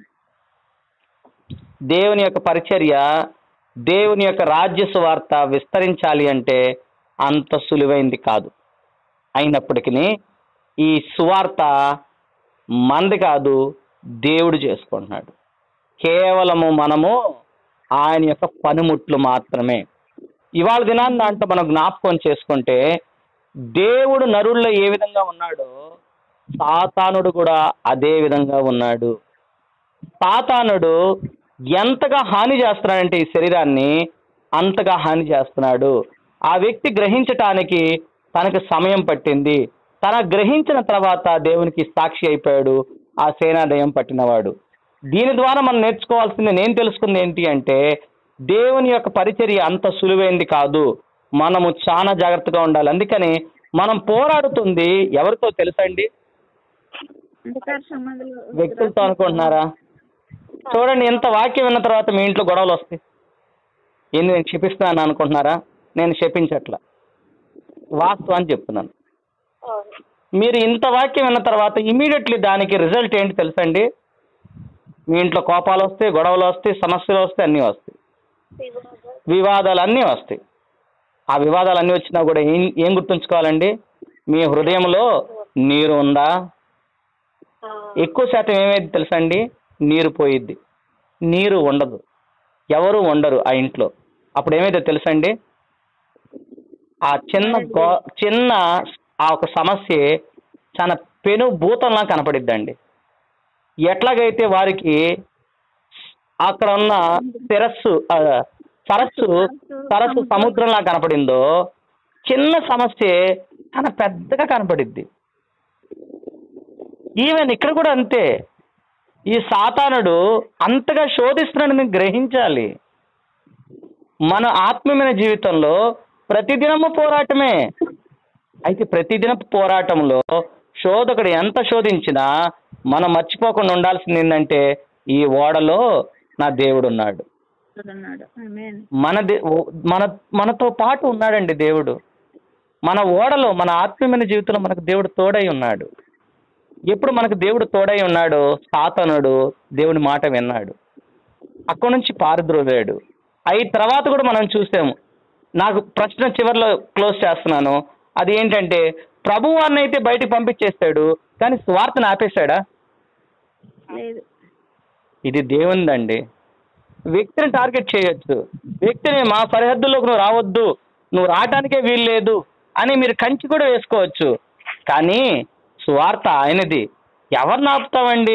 దేవుని యొక్క పరిచర్య, దేవుని యొక్క రాజ్య సువార్త విస్తరించాలి అంటే అంత సులువైంది కాదు. అయినప్పటికీ ఈ సువార్త మంది కాదు, దేవుడు చేసుకుంటున్నాడు. కేవలము మనము ఆయన యొక్క పనిముట్లు మాత్రమే. ఇవాళ దినాన్ని దాంట్లో మనం జ్ఞాపకం చేసుకుంటే దేవుడు నరుల్లో ఏ విధంగా ఉన్నాడో సాతానుడు కూడా అదే విధంగా ఉన్నాడు. సాతానుడు ఎంతగా హాని చేస్తున్నాడంటే ఈ శరీరాన్ని అంతగా హాని చేస్తున్నాడు. ఆ వ్యక్తి గ్రహించటానికి తనకు సమయం పట్టింది. తన గ్రహించిన తర్వాత దేవునికి సాక్షి అయిపోయాడు ఆ సేనాదయం పట్టినవాడు. దీని ద్వారా మనం నేర్చుకోవాల్సింది, నేను తెలుసుకుంది ఏంటి అంటే దేవుని యొక్క పరిచర్య అంత సులువైంది కాదు. మనము చాలా జాగ్రత్తగా ఉండాలి. అందుకని మనం పోరాడుతుంది ఎవరితో తెలుసండి? వ్యక్తులతో అనుకుంటున్నారా? చూడండి, ఎంత వాక్యం విన్న తర్వాత మీ ఇంట్లో గొడవలు వస్తాయి. ఏంది నేను క్షమిస్తున్నాను అనుకుంటున్నారా? నేను క్షమించట్లా, వాస్తవాన్ని చెప్తున్నాను. మీరు ఇంత వాక్యం విన్న తర్వాత ఇమీడియట్లీ దానికి రిజల్ట్ ఏంటి తెలుసండి? మీ ఇంట్లో కోపాలు వస్తాయి, గొడవలు వస్తాయి, సమస్యలు వస్తాయి, అన్నీ వస్తాయి, వివాదాలు అన్నీ వస్తాయి. ఆ వివాదాలు అన్నీ వచ్చినా కూడా ఏం ఏం గుర్తుంచుకోవాలండి? మీ హృదయంలో నీరు ఉందా? ఎక్కువ శాతం ఏమైంది తెలుసండి? నీరు పోయిద్ది, నీరు ఉండదు, ఎవరు ఉండరు ఆ ఇంట్లో. అప్పుడు ఏమైతే తెలుసండి? ఆ చిన్న గో చిన్న ఆ ఒక సమస్య చాలా పెను భూతంలా కనపడిద్దండి. ఎట్లాగైతే వారికి అక్కడ ఉన్న తెరస్సు సరస్సు సరస్సు సముద్రంలా కనపడిందో చిన్న సమస్య చాలా పెద్దగా కనపడిద్ది. ఈవెన్ ఇక్కడ కూడా అంతే. ఈ సాతానుడు అంతగా శోధిస్తున్నాడని గ్రహించాలి. మన ఆత్మీయమైన జీవితంలో ప్రతిదినము పోరాటమే. అయితే ప్రతిదిన పోరాటంలో శోధకుడు ఎంత శోధించినా మనం మర్చిపోకుండా ఉండాల్సింది ఏంటంటే ఈ ఓడలో నా దేవుడు ఉన్నాడు. ఉన్నాడు. ఆమేన్. మన దే మన మనతో పాటు ఉన్నాడండి దేవుడు. మన ఓడలో మన ఆత్మీయమైన జీవితంలో మనకు దేవుడు తోడై ఉన్నాడు. ఎప్పుడు మనకు దేవుడు తోడై ఉన్నాడో సాతానుడు దేవుని మాట విన్నాడు, అక్కడి నుంచి పారిద్రోలాడు. అయి తర్వాత కూడా మనం చూసాము. నాకు ప్రశ్న చివరిలో క్లోజ్ చేస్తున్నాను. అది ఏంటంటే ప్రభువు అన్నైతే బయటికి పంపించేస్తాడు, కానీ స్వార్థను ఆపేశాడా? లేదు. ఇది దేవునిదండి. వ్యక్తిని టార్గెట్ చేయొచ్చు, వ్యక్తిని మా సరిహద్దుల్లోకి నువ్వు రావద్దు, నువ్వు రావటానికే వీలు లేదు అని మీరు కంచి కూడా వేసుకోవచ్చు. కానీ స్వార్థ ఆయనది. ఎవరిని ఆపుతామండి?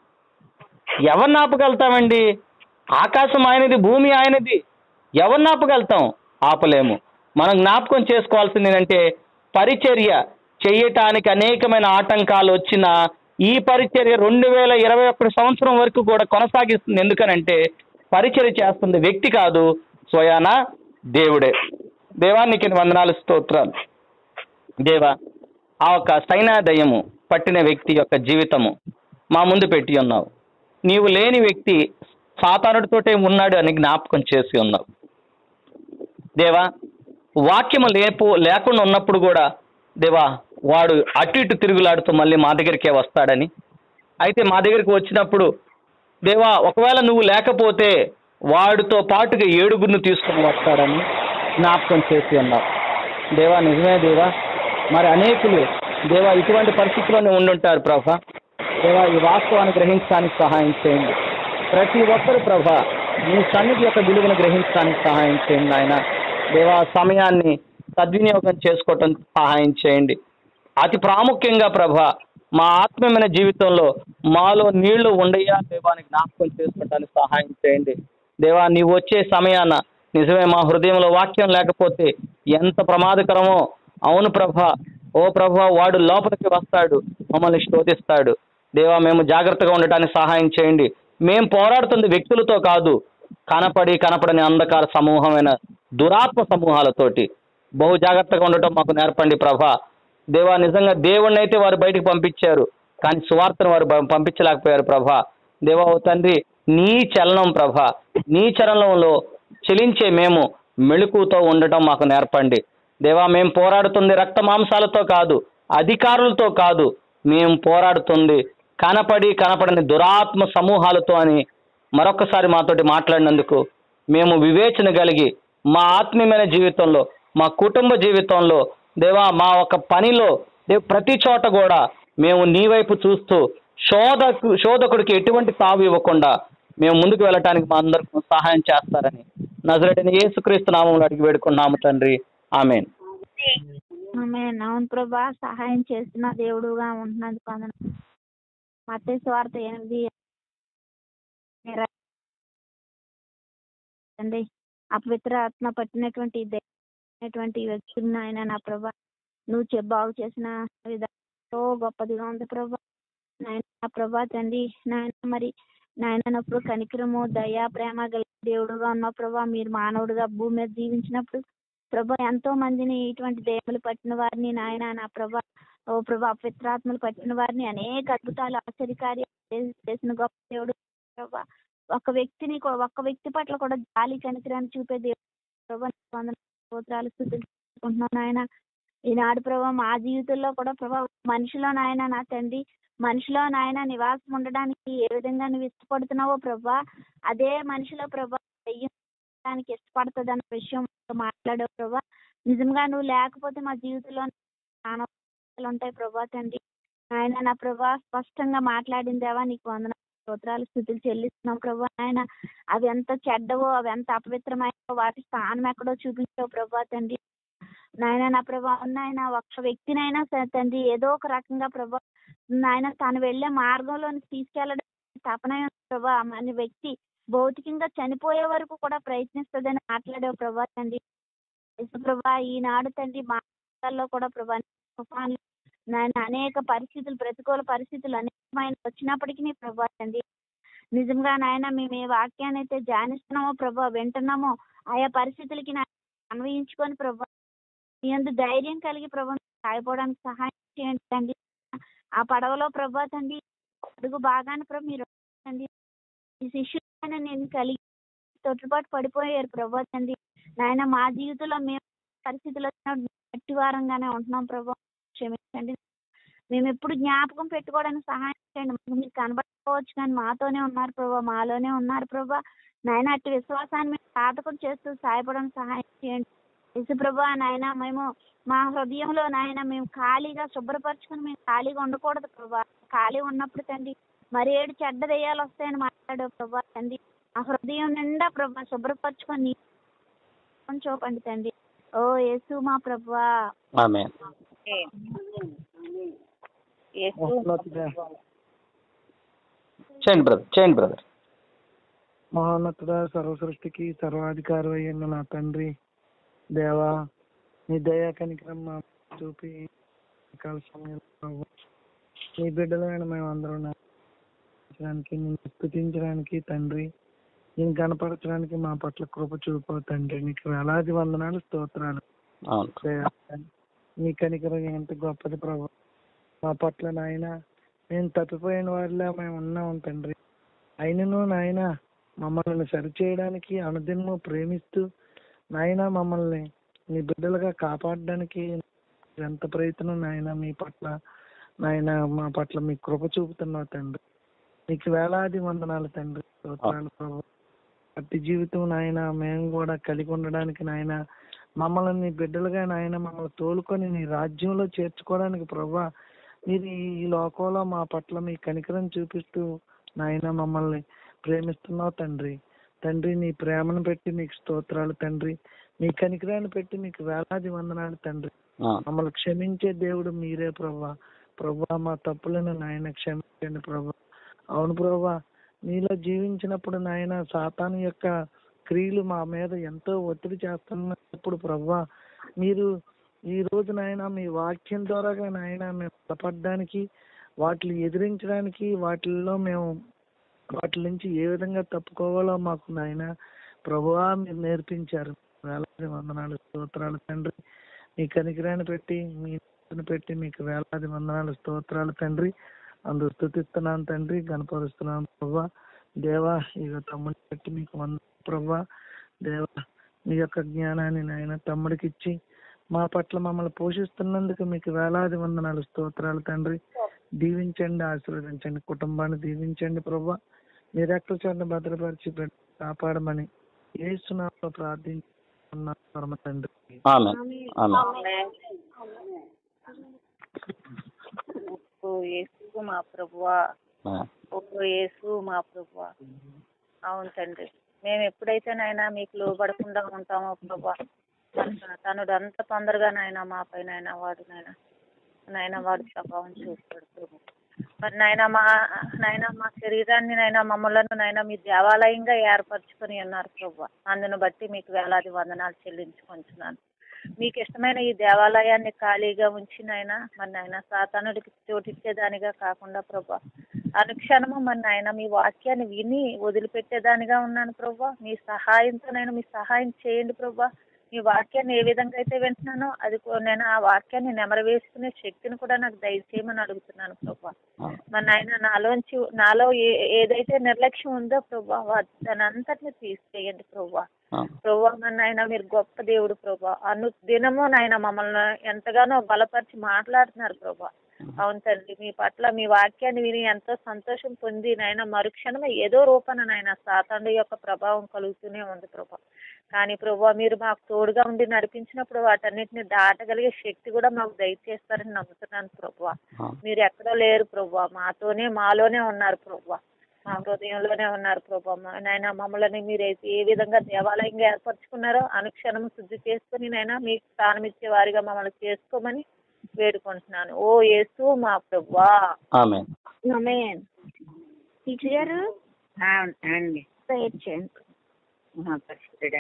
ఎవరిని ఆపగలుగుతామండి? ఆకాశం ఆయనది, భూమి ఆయనది. ఎవరిని ఆపగలుగుతాం? ఆపలేము. మనం జ్ఞాపకం చేసుకోవాల్సింది ఏంటంటే పరిచర్య చేయటానికి అనేకమైన ఆటంకాలు వచ్చిన ఈ పరిచర్య రెండు వేల ఇరవై ఒకటి సంవత్సరం వరకు కూడా కొనసాగిస్తుంది. ఎందుకనంటే పరిచర్య చేస్తుంది వ్యక్తి కాదు, స్వయాన దేవుడే. దేవానికి వందనాలు, స్తోత్రాలు. దేవా, ఆ ఒక సైనాదయము పట్టిన వ్యక్తి యొక్క జీవితము మా ముందు పెట్టి ఉన్నావు. నీవు లేని వ్యక్తి సాతానుడితోటే ఉన్నాడు అని జ్ఞాపకం చేసి ఉన్నావు. దేవా, వాక్యము లేపు లేకుండా ఉన్నప్పుడు కూడా దేవా వాడు అటు ఇటు తిరుగులాడుతూ మళ్ళీ మా దగ్గరికే వస్తాడని, అయితే మా దగ్గరికి వచ్చినప్పుడు దేవా ఒకవేళ నువ్వు లేకపోతే వాడితో పాటుగా ఏడుగురిని తీసుకొని వస్తాడని జ్ఞాపకం చేసి ఉన్నావు. దేవా నిజమే దేవా, మరి అనేకులు దేవా ఇటువంటి పరిస్థితుల్లోనే ఉండుంటారు ప్రభా. దేవా ఈ వాస్తవాన్ని గ్రహించడానికి సహాయం చేయండి. ప్రతి ఒక్కరు ప్రభా నీ సన్నిధి యొక్క విలువను గ్రహించడానికి సహాయం చేయండి ఆయన. దేవా సమయాన్ని సద్వినియోగం చేసుకోవటం సహాయం చేయండి. అతి ప్రాముఖ్యంగా ప్రభా మా ఆత్మీయమైన జీవితంలో మాలో నీళ్లు ఉండయా దేవానికి జ్ఞాపకం చేసుకోవటానికి సహాయం చేయండి. దేవా నీవు వచ్చే సమయాన నిజమే మా హృదయంలో వాక్యం లేకపోతే ఎంత ప్రమాదకరమో. అవును ప్రభా, ఓ ప్రభా వాడు లోపలికి వస్తాడు, మమ్మల్ని శోధిస్తాడు. దేవా మేము జాగ్రత్తగా ఉండటానికి సహాయం చేయండి. మేము పోరాడుతుంది వ్యక్తులతో కాదు, కనపడి కనపడని అంధకార సమూహమైన దురాత్మ సమూహాలతోటి. బహు జాగ్రత్తగా ఉండటం మాకు నేర్పండి ప్రభా. దేవా నిజంగా దేవుణ్ణి అయితే వారు బయటికి పంపించారు, కానీ సువార్తను వారు పంపించలేకపోయారు ప్రభా. దేవా ఓ తండ్రి నీ చలనం ప్రభా, నీ చలనంలో చెలించే మేము మెళుకుతో ఉండటం మాకు నేర్పండి. దేవా మేము పోరాడుతుంది రక్త మాంసాలతో కాదు, అధికారులతో కాదు, మేము పోరాడుతుంది కనపడి కనపడని దురాత్మ సమూహాలతో అని మరొకసారి మాతోటి మాట్లాడినందుకు మేము వివేచన కలిగి మా ఆత్మీయమైన జీవితంలో, మా కుటుంబ జీవితంలో దేవా మా ఒక పనిలో దేవ ప్రతి చోట కూడా మేము నీ వైపు చూస్తూ శోధకు శోధకుడికి ఎటువంటి తావు ఇవ్వకుండా మేము ముందుకు వెళ్ళటానికి మా అందరికీ సహాయం చేస్తారని నజరేయుడైన యేసుక్రీస్తు నామములో అడిగి వేడుకున్నాము తండ్రి, ఆమేన్. ఆమేన్. అవును ప్రభా, సహాయం చేస్తున్న దేవుడుగా ఉంటున్నందుకు వందనాలు. మత్తయి సువార్త ఎనిమిది అండి అపవిత్ర ఆత్మ పట్టినటువంటి టువంటి వ్యక్తులను ఆయన నా ప్రభా నువ్వు చె బాగు చేసిన విధానం ఎంతో గొప్పదిగా ఉంది ప్రభా. నాయన నా ప్రభా తండ్రి, నాయన మరి నాయనప్పుడు కనికరము దయ ప్రేమ గల దేవుడుగా ఉన్న ప్రభా, మీరు మానవుడిగా భూమి మీద జీవించినప్పుడు ప్రభా ఎంతో మందిని ఇటువంటి దేవతలు పట్టిన వారిని నాయన నా ప్రభా ఓ ప్రభా అపవిత్రాత్మలు పట్టిన వారిని అనేక అద్భుతాలు ఆశ్చర్యకార్యాలు చేసిన గొప్ప దేవుడు ప్రభా. ఒక వ్యక్తిని ఒక్క వ్యక్తి పట్ల కూడా జాలి కనికరాన్ని చూపే దేవుడు ప్రభా. స్తోత్రాలు స్తుతించుకుంటున్నాను నాయన. ఈనాడు ప్రభా మా జీవితంలో కూడా ప్రభా మనిషిలో నాయన నా తండ్రి మనిషిలో నాయన నివాసం ఉండడానికి ఏ విధంగా నువ్వు ఇష్టపడుతున్నావో ప్రభా, అదే మనిషిలో ప్రభా దెయ్యానికి ఇష్టపడుతుంది అన్న విషయం మాట్లాడావు ప్రభా. నిజంగా నువ్వు లేకపోతే మా జీవితంలో నానా ఉంటాయి ప్రభా తండ్రి. ఆయన నా ప్రభా స్పష్టంగా మాట్లాడిందేవా నీకు వందన స్తోత్రాలు స్తుతులు చెల్లిస్తున్నాం ప్రభా. ఆయన అవి ఎంత చెడ్డవో అవి ఎంత అపవిత్రమైనవో వాటి స్థానం ఎక్కడో చూపించావు ప్రభా తండ్రి. నాయన నా ప్రభా నాయన ఒక్క వ్యక్తినైనా సరే తండ్రి ఏదో ఒక రకంగా ప్రభా నాయన తను వెళ్లే మార్గంలోనికి తీసుకెళ్లడం తపన ప్రభా. మన వ్యక్తి భౌతికంగా చనిపోయే వరకు కూడా ప్రయత్నిస్తుందని మాట్లాడావు ప్రభా తండ్రి. ప్రభా ఈనాడు తండ్రి మార్గాల్లో కూడా ప్రభా తుఫాన్లు నాయన అనేక పరిస్థితులు ప్రతికూల పరిస్థితులు అనేకమైన వచ్చినప్పటికీ ప్రభా తండ్రి నిజంగా నాయన మేము ఏ వాక్యాన్ని అయితే ధ్యానిస్తున్నామో ప్రభా వింటున్నామో ఆయా పరిస్థితులకి నా అన్వయించుకొని ప్రభా మీ యందు ధైర్యం కలిగి ప్రభా సాగిపోవడానికి సహాయం చేయండి తండ్రి. ఆ పడవలో ప్రభా తండ్రి అడుగు బాగానే ప్రభు మీరు తండ్రి ఈ శిష్యులైన నేను కలిగి తొట్టుబాటు పడిపోయారు ప్రభా తండ్రి. నాయన మా జీవితంలో మేము పరిస్థితులు గట్టి వారంగానే ఉంటున్నాం ప్రభా, క్షమించండి. మేము ఎప్పుడు జ్ఞాపకం పెట్టుకోవడానికి సహాయం చేయండి. మాకు మీరు కనబడకపోవచ్చు కానీ మాతోనే ఉన్నారు ప్రభా, మాలోనే ఉన్నారు ప్రభా. నాయన అట్టి విశ్వాసాన్ని మేము సాధకం చేస్తూ సాయపడడానికి సహాయం చేయండి యేసు ప్రభా. నాయన మేము మా హృదయంలో నాయన మేము ఖాళీగా శుభ్రపరచుకుని మేము ఖాళీగా ఉండకూడదు ప్రభా. ఖాళీ ఉన్నప్పుడు తండ్రి మరి ఏడు చెడ్డ దెయ్యాలు వస్తాయని మాట్లాడావు ప్రభా తండ్రి. ఆ హృదయం నిండా ప్రభా శుభ్రపరచుకొని చూపండి తండ్రి. ఓ యేసు మా ప్రభా. ఆమేన్. చేయండి బ్రదర్, చేయండి బ్రదర్. మహోన్నతుడ సర్వ సృష్టికి సర్వాధికారి అయిన నా తండ్రి దేవా, నీ దయా కనికరం మా చూపి కాల సమయంలో ప్రభు నీ బిడ్డలైన మేము అందరం నాటించడానికి నిన్ను స్తుతించడానికి తండ్రి, నేను కనపరచడానికి మా పట్ల కృప చూపు తండ్రి. నీకు వేలాది వందనాలు స్తోత్రాలు. నీ కనికరం ఎంత గొప్పది ప్రభు. మా పట్ల నాయన మేము తప్పిపోయిన వారిలా మేము ఉన్నాం తండ్రి. అయినను నాయన మమ్మల్ని సరిచేయడానికి అనుదినము ప్రేమిస్తూ నాయన మమ్మల్ని నీ బిడ్డలుగా కాపాడడానికి ఎంత ప్రయత్నం నాయన మీ పట్ల నాయన మా పట్ల మీ కృప చూపుతున్నావు తండ్రి. నీకు వేలాది వందనాలు తండ్రి, స్తోత్రాలు ప్రభు. అట్టి జీవితం నాయన మేము కూడా కలిగి ఉండడానికి నాయన మమ్మల్ని నీ బిడ్డలుగా నాయన మమ్మల్ని తోలుకొని నీ రాజ్యంలో చేర్చుకోవడానికి ప్రభా మీరు ఈ లోకంలో మా పట్ల మీ కనికరం చూపిస్తూ నాయన మమ్మల్ని ప్రేమిస్తున్నావు తండ్రి. తండ్రి నీ ప్రేమను పెట్టి మీకు స్తోత్రాలు తండ్రి. నీ కనికరాన్ని పెట్టి మీకు వేలాది వందనాలు తండ్రి. మమ్మల్ని క్షమించే దేవుడు మీరే ప్రభా. ప్రభా మా తప్పులను నాయన క్షమించండి ప్రభా. అవును ప్రభా, నీలో జీవించినప్పుడు నాయన సాతాను యొక్క క్రియలు మా మీద ఎంతో ఒత్తిడి చేస్తున్నప్పుడు ప్రభా మీరు ఈ రోజు నాయన మీ వాక్యం ద్వారాగా నాయన మేము బలపడడానికి వాటిని ఎదిరించడానికి వాటిల్లో మేము వాటి నుంచి ఏ విధంగా తప్పుకోవాలో మాకు నాయన ప్రభువా మీరు నేర్పించారు. వేలాది వందనాలు స్తోత్రాలు తండ్రి. మీ కనికరాన్ని పెట్టి మీ పెట్టి మీకు వేలాది వందనాలు స్తోత్రాలు తండ్రి. అందుకు స్తుతిస్తున్నాను తండ్రి, కనపరుస్తున్నాను ప్రభా. దేవా ఇక తమ్ముడిని పెట్టి మీకు వంద ప్రభా. దేవా మీ యొక్క జ్ఞానాన్ని నాయన తమ్ముడికి ఇచ్చి మా పట్ల మమ్మల్ని పోషిస్తున్నందుకు మీకు వేలాది వందనాలు స్తోత్రాలు తండ్రి. దీవించండి, ఆశీర్వదించండి, కుటుంబాన్ని దీవించండి ప్రభా. మీ రెక్కల చోట భద్రపరిచి కాపాడమని యేసు నామములో ప్రార్థించుకున్నాను పరమ తండ్రి. ఓ యేసు మా ప్రభువా, ఓ యేసు మా ప్రభువా. అవును తండ్రి, మేము ఎప్పుడైతే నాయన మీకు లోబడకుండా ఉంటామో ప్రభా తను అంత తొందరగా నాయన మా పైన వాడు నాయన నాయన వాడు ప్రభావం చూస్తాడు ప్రభు. మరి నాయన మా నాయన మా శరీరాన్ని నాయన మమ్మల్ని నాయన మీ దేవాలయంగా ఏర్పరచుకొని ఉన్నారు ప్రభు. అందును బట్టి మీకు వేలాది వందనాలు చెల్లించుకుంటున్నాను. మీకు ఇష్టమైన ఈ దేవాలయాన్ని ఖాళీగా ఉంచినైనా మరి నాయన సాతానుడికి చోటిచ్చేదానిగా కాకుండా ప్రభా అనుక్షణము మరి నాయన మీ వాక్యాన్ని విని వదిలిపెట్టేదానిగా ఉన్నాను ప్రభా. మీ సహాయంతో నేను మీ సహాయం చేయండి ప్రభా. మీ వాక్యాన్ని ఏ విధంగా అయితే వింటున్నానో అది నేను ఆ వాక్యాన్ని నెమరవేసుకునే శక్తిని కూడా నాకు దయచేయమని అడుగుతున్నాను ప్రభా. మరి నాయన నాలోంచి నాలో ఏ ఏదైతే నిర్లక్ష్యం ఉందో ప్రభా దాని అంతటిని తీసేయండి ప్రభా. ప్రభా మరి నాయన మీరు గొప్ప దేవుడు ప్రభా. అను దినము నాయన మమ్మల్ని ఎంతగానో బలపరిచి మాట్లాడుతున్నారు ప్రభా. అవును తండ్రి, మీ పట్ల మీ వాక్యాన్ని విని ఎంతో సంతోషం పొంది నాయన మరుక్షణమే ఏదో రూపాన నాయన సాతాను యొక్క ప్రభావం కలుగుతూనే ఉంది ప్రభా. కానీ ప్రభా మీరు మాకు తోడుగా ఉండి నడిపించినప్పుడు వాటన్నిటిని దాటగలిగే శక్తి కూడా మాకు దయచేస్తారని నమ్ముతున్నాను ప్రభా. మీరు ఎక్కడో లేరు ప్రభా, మాతోనే మాలోనే ఉన్నారు ప్రభా, మా హృదయంలోనే ఉన్నారు ప్రభా. నాయన మమ్మల్ని మీరు ఏ విధంగా దేవాలయంగా ఏర్పరచుకున్నారో అనుక్షణము శుద్ధి చేసుకుని నాయన మీకు స్థానం ఇచ్చే వారిగా మమ్మల్ని చేసుకోమని వేడుకుంటున్నాను. ఓ యేసు మా ప్రభువా. ఆమేన్. ఆమేన్. టీచర్ గారు అండి ప్రేయర్ చేయండి. మహాపరిశుద్ధుడా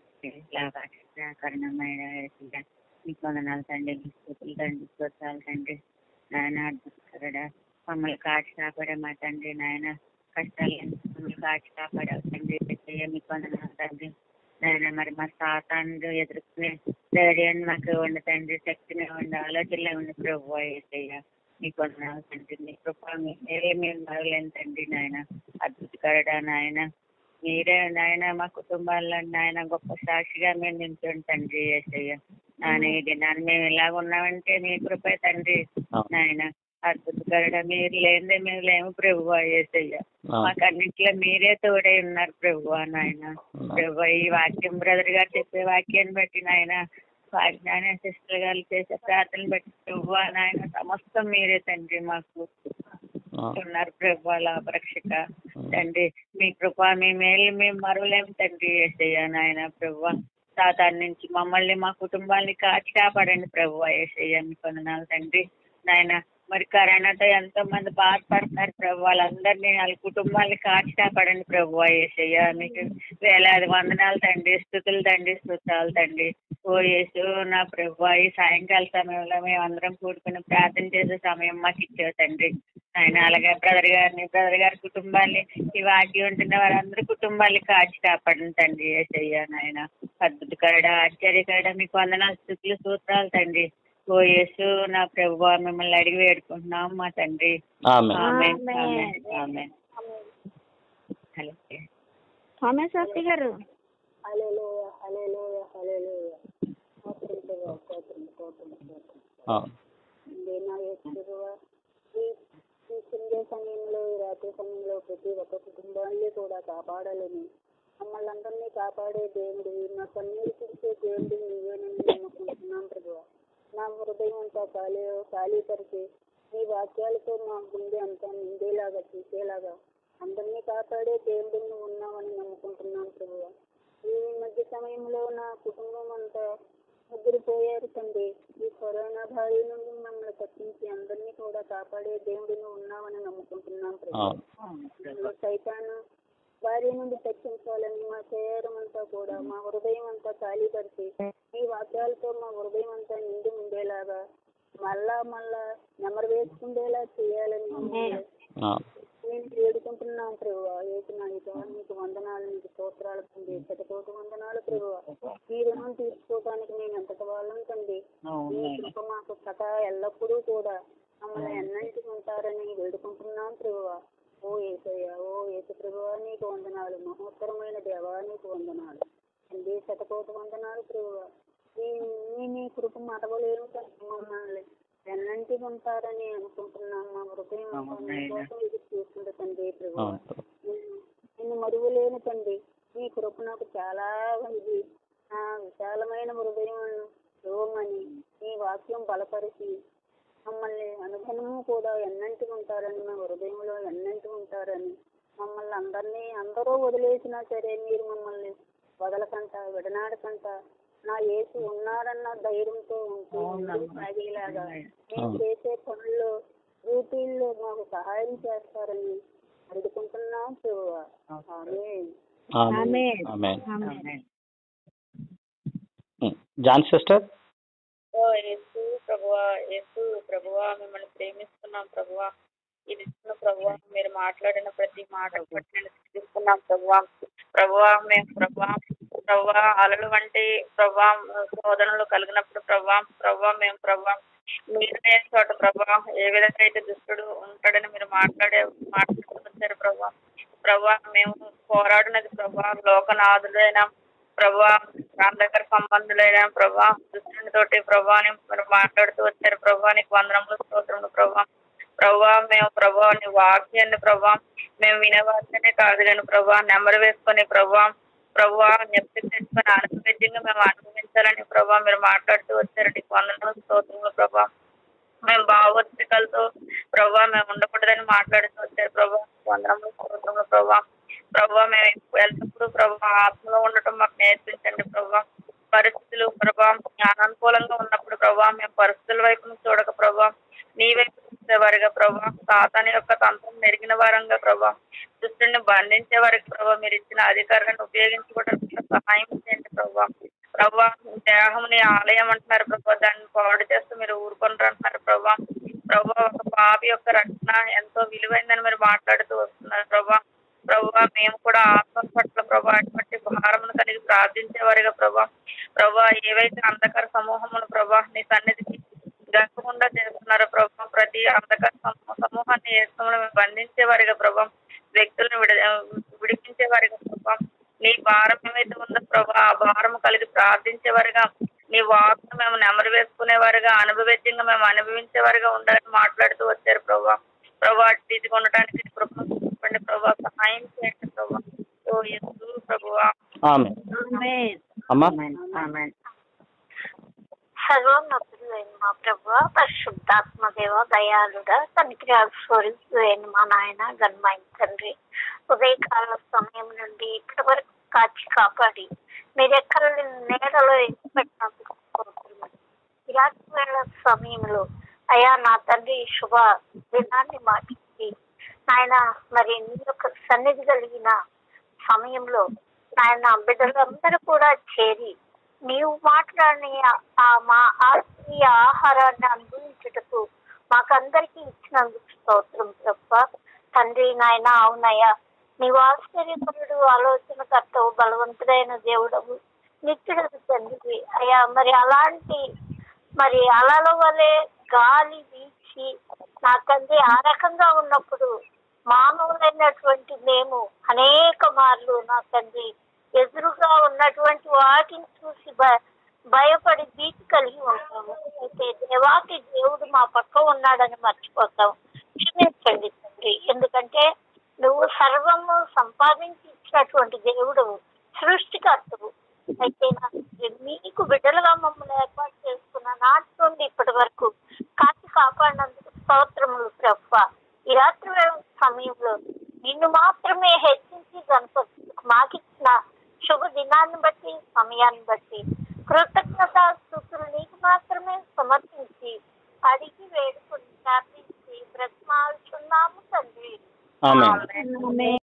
కరుణమైన మీకు వందనాలు తండ్రి, మీకు స్తుతులు తండ్రి, స్తోత్రాలు తండ్రి. నాయన అద్భుతకరుడా మమ్మల్ని కాచి కాపాడే మా తండ్రి, నాయన కష్టాలు మమ్మల్ని కాచి కాపాడావు తండ్రి. మీకు వందనాలు తండ్రి. నాయన మరి మా సాతాను ఎదుర్కొనే ధైర్యాన్ని మాకు ఇవ్వండి తండ్రి, శక్తిని ఇవ్వండి, ఆలోచనలు ఇవ్వండి ప్రభు యేసయ్య. మీకు వందనాలు తండ్రి, మీ కృప మీరే మేము మరలేని తండ్రి నాయన, అద్భుతకరుడా నాయన. మీరే నాయన మా కుటుంబాల్లో నాయన గొప్ప సాక్షిగా మేము నింపండి తండ్రి యేసయ్య. నాయన ఈ దినాన్ని మేము ఇలాగ ఉన్నామంటే మీ కృపే తండ్రి నాయన, అద్భుతకరుడా. మీరు లేనిదే మేము లేము ప్రభువా యేసయ్య. మాకు అన్నింటిలో మీరే తోడై ఉన్నారు ప్రభువా నాయన. ప్రభు ఈ వాక్యం బ్రదర్ గారు చెప్పే వాక్యాన్ని బట్టి నాయన, వాజ్ఞాన సిస్టర్ గారు చేసే ప్రార్థనలు బట్టి ప్రభువా నాయన, సమస్తం మీరే తండ్రి మాకు ఉన్నారు ప్రభువా లాభరక్షక తండ్రి. మీ కృప మీ మేలు మేము మరువలేము తండ్రి యేసయ్య నాయన. ప్రభువా సాతాను నుంచి మమ్మల్ని మా కుటుంబాన్ని కాచి కాపాడండి ప్రభువా యేసయ్య. మీకు వందనాలు తండ్రి నాయన. మరి కరోనాతో ఎంతో మంది బాధపడుతున్నారు ప్రభు, వాళ్ళందరినీ వాళ్ళ కుటుంబాన్ని కాచి కాపాడండి ప్రభువా యేసయ్య. మీకు వేలాది వందనాలు తండ్రి, స్తుతులు తండ్రి, స్తుతాలు తండ్రి. ఓ యేసు నా ప్రభువా, ఈ సాయంకాల సమయంలో మేము అందరం కూడుకుని ప్రార్థన చేసే సమయం మాకు ఇచ్చావు తండ్రి ఆయన. అలాగే బ్రదర్ గారిని బ్రదర్ గారి కుటుంబాన్ని, ఈ వాక్యం ఉంటున్న వారందరి కుటుంబాన్ని కాచి కాపాడండి తండ్రి యేసయ్య నాయన. అద్భుతకరుడా, ఆశ్చర్యకరుడా, మీకు వందనాలు, స్తుతులు, స్తోత్రాలు తండ్రి. ఓ యేసు నా ప్రభువా, మిమ్మల్ని అడిగి వేడుకుంటున్నాం మా తండ్రి. ఆమేన్, ఆమేన్, ఆమేన్. హలో ఆమె శాస్త్రి గారు. హల్లెలూయా, హల్లెలూయా, హల్లెలూయా. నా యేసువా, ఈ ఈ సంధ్య సమయంలో, ఈ రాత్రి సమయంలో ప్రతి ఒక్క కుటుంబాన్ని కూడా కాపాడాలని, మమ్మల్ని అందరినీ కాపాడే దేవుడు, మా కన్నీరు చూసే దేవుడు నీవేనని నమ్ముకుంటున్నాం ప్రభువా. నా హృదయం అంతా ఖాళీ ఖాళీపరిచి నీ వాక్యాలతో మా గుండె అంతా నిండేలాగా చూసేలాగా అందరినీ కాపాడే దేవుడు నువ్వు ఉన్నావని నమ్ముకుంటున్నాం ప్రభువా. ఈ మధ్య సమయంలో నా కుటుంబం అంతా ముగ్గురిపోయారు తండ్రి. ఈ కరోనా బారి నుండి మమ్మల్ని తప్పించి అందరినీ కూడా కాపాడే దేవుడు నువ్వు ఉన్నావని నమ్ముకుంటున్నాం ప్రభువా. సైతాను భార్య నుండి తప్పించాలని మా శరీరం అంతా కూడా, మా హృదయం అంతా ఖాళీపరిచి ఈ వాక్యాలతో మా హృదయం అంతా నిండి ఉండేలాగా, మళ్ళా మళ్ళా నెమరు వేసుకుండేలా చేయాలని నేను వేడుకుంటున్నాను ప్రభువా. ఏసు నాయకుడా, నీకు వందనాలు, నీకు స్తోత్రాలు తండ్రి, శతకోటి వందనాలు ప్రభువా. ఈ రుణం తీర్చుకోవడానికి మేము ఎంతటి వాళ్ళం తండ్రి. నీ కృప మాకు కథ ఎల్లప్పుడూ కూడా మమ్మల్ని ఎన్నంటి ఉంటారని వేడుకుంటున్నాం ప్రభువా. ఓ యేసయ్య, ఓ యేసు ప్రభువా, నీకు వందనాలు. మహోత్తరమైన దేవా, నీకు వందనాలు తండ్రి, శతకోటి వందనాలు ప్రభువా. నీ నీ కృప మరవలేము మమ్మల్ని ఎన్నంటి ఉంటారని అనుకుంటున్నాం. మా హృదయం కోసం ఇది చూస్తుండే తండ్రి ప్రభువా. నిన్ను మరువలేను తండ్రి. నీ కృప నాకు చాలా ఇది విశాలమైన హృదయం ఇవ్వమని, నీ వాక్యం బలపరిచి మమ్మల్ని అనుభవము కూడా ఎన్నంటి ఉంటారని, మా హృదయంలో ఎన్నంటి ఉంటారని, మమ్మల్ని అందరినీ అందరూ వదిలేసినా సరే మీరు మమ్మల్ని వదలకంట విడనాడకంట నా యేసు ఉన్నారన్న ధైర్యంతో ఉంటూ సాగేలాగా మేము చేసే పనుల్లో డ్యూటీల్లో మాకు సహాయం చేస్తారని అడుగుకుంటున్నాం ప్రభువా. ఆమేన్, ఆమేన్. John sister. ఓ యేసు ప్రభువా, యేసు ప్రభువా, మిమ్మల్ని ప్రేమిస్తున్నాం ప్రభువా. ఇది ప్రభువా, మీరు మాట్లాడిన ప్రతి మాట బట్టి నేను తీసుకున్నాం ప్రభువా. ప్రభువా మేము ప్రభువా ప్రభువా అలలు వంటి ప్రభువా శోధనలు కలిగినప్పుడు ప్రభువా ప్రభువా మేము ప్రభువా మీరు లేని చోట ప్రభువా ఏ విధంగా అయితే దుష్టుడు ఉంటాడని మీరు మాట్లాడే మాట్లాడుతున్నారు ప్రభువా. ప్రభువా మేము పోరాడినది ప్రభువా లోకనాథులైన ప్రభువా, దాని దగ్గర సంబంధులైన ప్రభా దుష్టునితోటి ప్రభాని మీరు మాట్లాడుతూ వచ్చారు ప్రభా. నీకు వందనములు, స్తోత్రములు ప్రభా. ప్రభా మేము ప్రభా నీ వాక్యాన్ని ప్రభా మేము వినేవారినే కాదు కానీ ప్రభా నెంబర్ వేసుకొని ప్రభా ప్రభా జ్ఞప్తి చేసుకొని అనుభవించంగా మేము అనుభవించాలని ప్రభా మీరు మాట్లాడుతూ వచ్చారు. నీకు వందనములు, స్తోత్రములు ప్రభా. మేము భావోద్వేగాలతో ప్రభా మేము ఉండకూడదని మాట్లాడుతూ వచ్చారు ప్రభా. వందనములు, స్తోత్రములు ప్రభా. ప్రభా మేము వెళ్ళినప్పుడు ప్రభా ఆత్మలో ఉండటం మాకు నేర్పించండి ప్రభా. పరిస్థితులు ప్రభా అనుకూలంగా ఉన్నప్పుడు ప్రభా మేము పరిస్థితుల వైపు చూడక ప్రభా నీ వైపు చూసేవారుగా ప్రభా, సాతాను యొక్క తంత్రం నెరిగిన వారంగా ప్రభా, దుష్టుని బంధించే వారికి ప్రభా మీరు ఇచ్చిన అధికారాన్ని ఉపయోగించుకోవడానికి సహాయం చేయండి ప్రభా. ప్రభా దేహం నీ ఆలయం అంటున్నారు ప్రభా, దాన్ని పాడు చేస్తూ మీరు ఊరుకొని అంటున్నారు ప్రభా. ప్రభా ఒక పాపి యొక్క రక్షణ ఎంతో విలువైందని మీరు మాట్లాడుతూ వస్తున్నారు ప్రభా. ప్రభా మేము కూడా ఆత్మ పట్ల ప్రభా అటువంటి భారమును కలిగి ప్రార్థించేవారుగా ప్రభా ప్రభా ఏవైతే అంధకార సమూహమును ప్రభా నీ సన్నిధికి గంగకుండా చేస్తున్నారో ప్రభా ప్రతి అంధకార సమూహాన్ని ఏసుకుని బంధించేవారుగా ప్రభా వ్యక్తులను విడ విడిపించేవారుగా ప్రభా నీ భారం ఏమైతే ఉందో ప్రభా ఆ భారం కలిగి ప్రార్థించేవారుగా నీ వాక్ను మేము నెమరు వేసుకునేవారుగా అనుభవేద్యంగా మేము అనుభవించేవారుగా ఉండాలని మాట్లాడుతూ వచ్చారు ప్రభా ప్రభా రీతిగా ఉండటానికి కృపను చూపండి ప్రభా సహాయం చేయండి ప్రభా ఓ యేసు ప్రభువా సర్వోన్నతులైన మా ప్రభు పరిశుద్ధాత్మ దేవ దయాళుడ తనిఖీ స్వరూపులైన మా నాయన గన్మైన తండ్రి ఉదయకాల సమయం నుండి ఇప్పటి వరకు కాచి కాపాడి మీరెక్కడ నేలలో పెట్టినందుకు ఇలాంటి వేళ సమయంలో అయా నా తండ్రి శుభ దినాన్ని మాటించి నాయన మరి నీ యొక్క సన్నిధి కలిగిన సమయంలో నాయన బిడ్డలందరూ కూడా చేరి నీవు మాట్లాడిన ఆ మా ఆత్మీయ ఆహారాన్ని అనుభవించుటకు మాకందరికీ ఇచ్చినందుకు స్తోత్రం తప్ప తండ్రి నాయన అవునయ్యా నీవు ఆశ్చర్యపరుడు ఆలోచనకర్తవు బలవంతుడైన దేవుడవు నిత్యుడు తండ్రి అయ్యా మరి అలాంటి మరి అలల వలె గాలి వీచి నా తండ్రి ఆ రకంగా ఉన్నప్పుడు మానవులైనటువంటి మేము అనేక మార్లు నా తండ్రి ఎదురుగా ఉన్నటువంటి వాటిని చూసి భయపడి భీతి కలిగి ఉంటాము అయితే దేవాకి దేవుడు మా పక్క ఉన్నాడని మర్చిపోతాం క్షమించండి తండ్రి ఎందుకంటే నువ్వు సర్వము సంపాదించి ఇచ్చినటువంటి దేవుడు సృష్టికర్తవు అయితే మీకు బిడ్డలుగా మమ్మల్ని ఏర్పాటు చేసుకున్న నాటి నుండి ఇప్పటి వరకు కాచి కాపాడినందుకు స్తోత్రములు ప్రభ ఈ రాత్రి వేళ సమయంలో నిన్ను మాత్రమే హెచ్చించి గణపతులకు మాకిచ్చిన శుభ దినాన్ని బట్టి సమయాన్ని బట్టి కృతజ్ఞత స్తుతులు నీకు మాత్రమే సమర్పించి అడిగి వేడుకొని ప్రార్థించి బ్రతిమాలుచున్నాము తండ్రి. ఆమేన్.